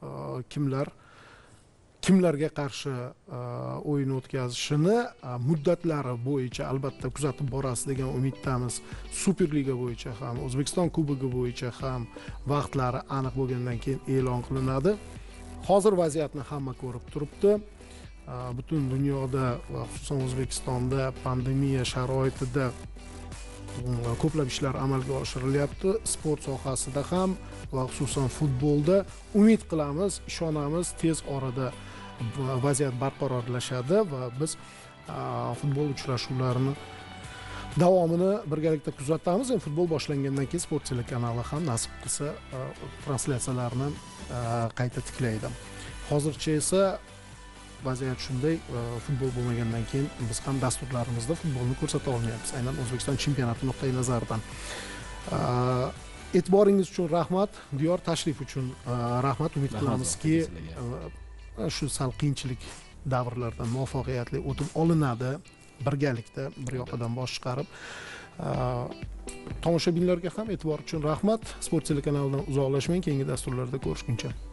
Kimlarga qarshi o'yin o'tkazishini muddatlari bo'yicha albatta kuzatib borasiz degan umiddamiz. Superliga bo'yicha ham, O'zbekiston Kubogi bo'yicha ham vaqtlari aniq bo'lgandan keyin e'lon qilinadi. Hozir vaziyatni hamma ko'rib turibdi. Butun dunyoda va xususan O'zbekistonda pandemiya sharoitida ko'plab ishlar amalga oshirilyapti. Sport sohasida ham va xususan futbolda umid qilamiz, ishonamiz tez orada vaziyat barqarorlashadi va biz futbol uchrashuvlarini davomini birgalikda kuzatamiz. Futbol boshlangandan keyin Sport telekanali ham nasib qilsa translyatsiyalarni qayta tiklaydi. Hozircha esa vaziyat shunday, futbol bo'lmagandan keyin biz ham dasturlarimizda futbolni ko'rsata olmayapmiz. Aynan O'zbekiston chempionati nuqtai nazaridan. E'tiboringiz uchun rahmat, Diyor, tashrif uchun rahmat. Umid qilamizki, shu sal qiyinchilik davrlardan muvaffaqiyatli o'tib olinadi. Birgalikda bir yoqadan bosh chiqarib. Tomoshabinlarga ham e'tibor uchun rahmat. Sport telekanalidan uzoqlashmang, keyingi dasturlarda ko'rishguncha.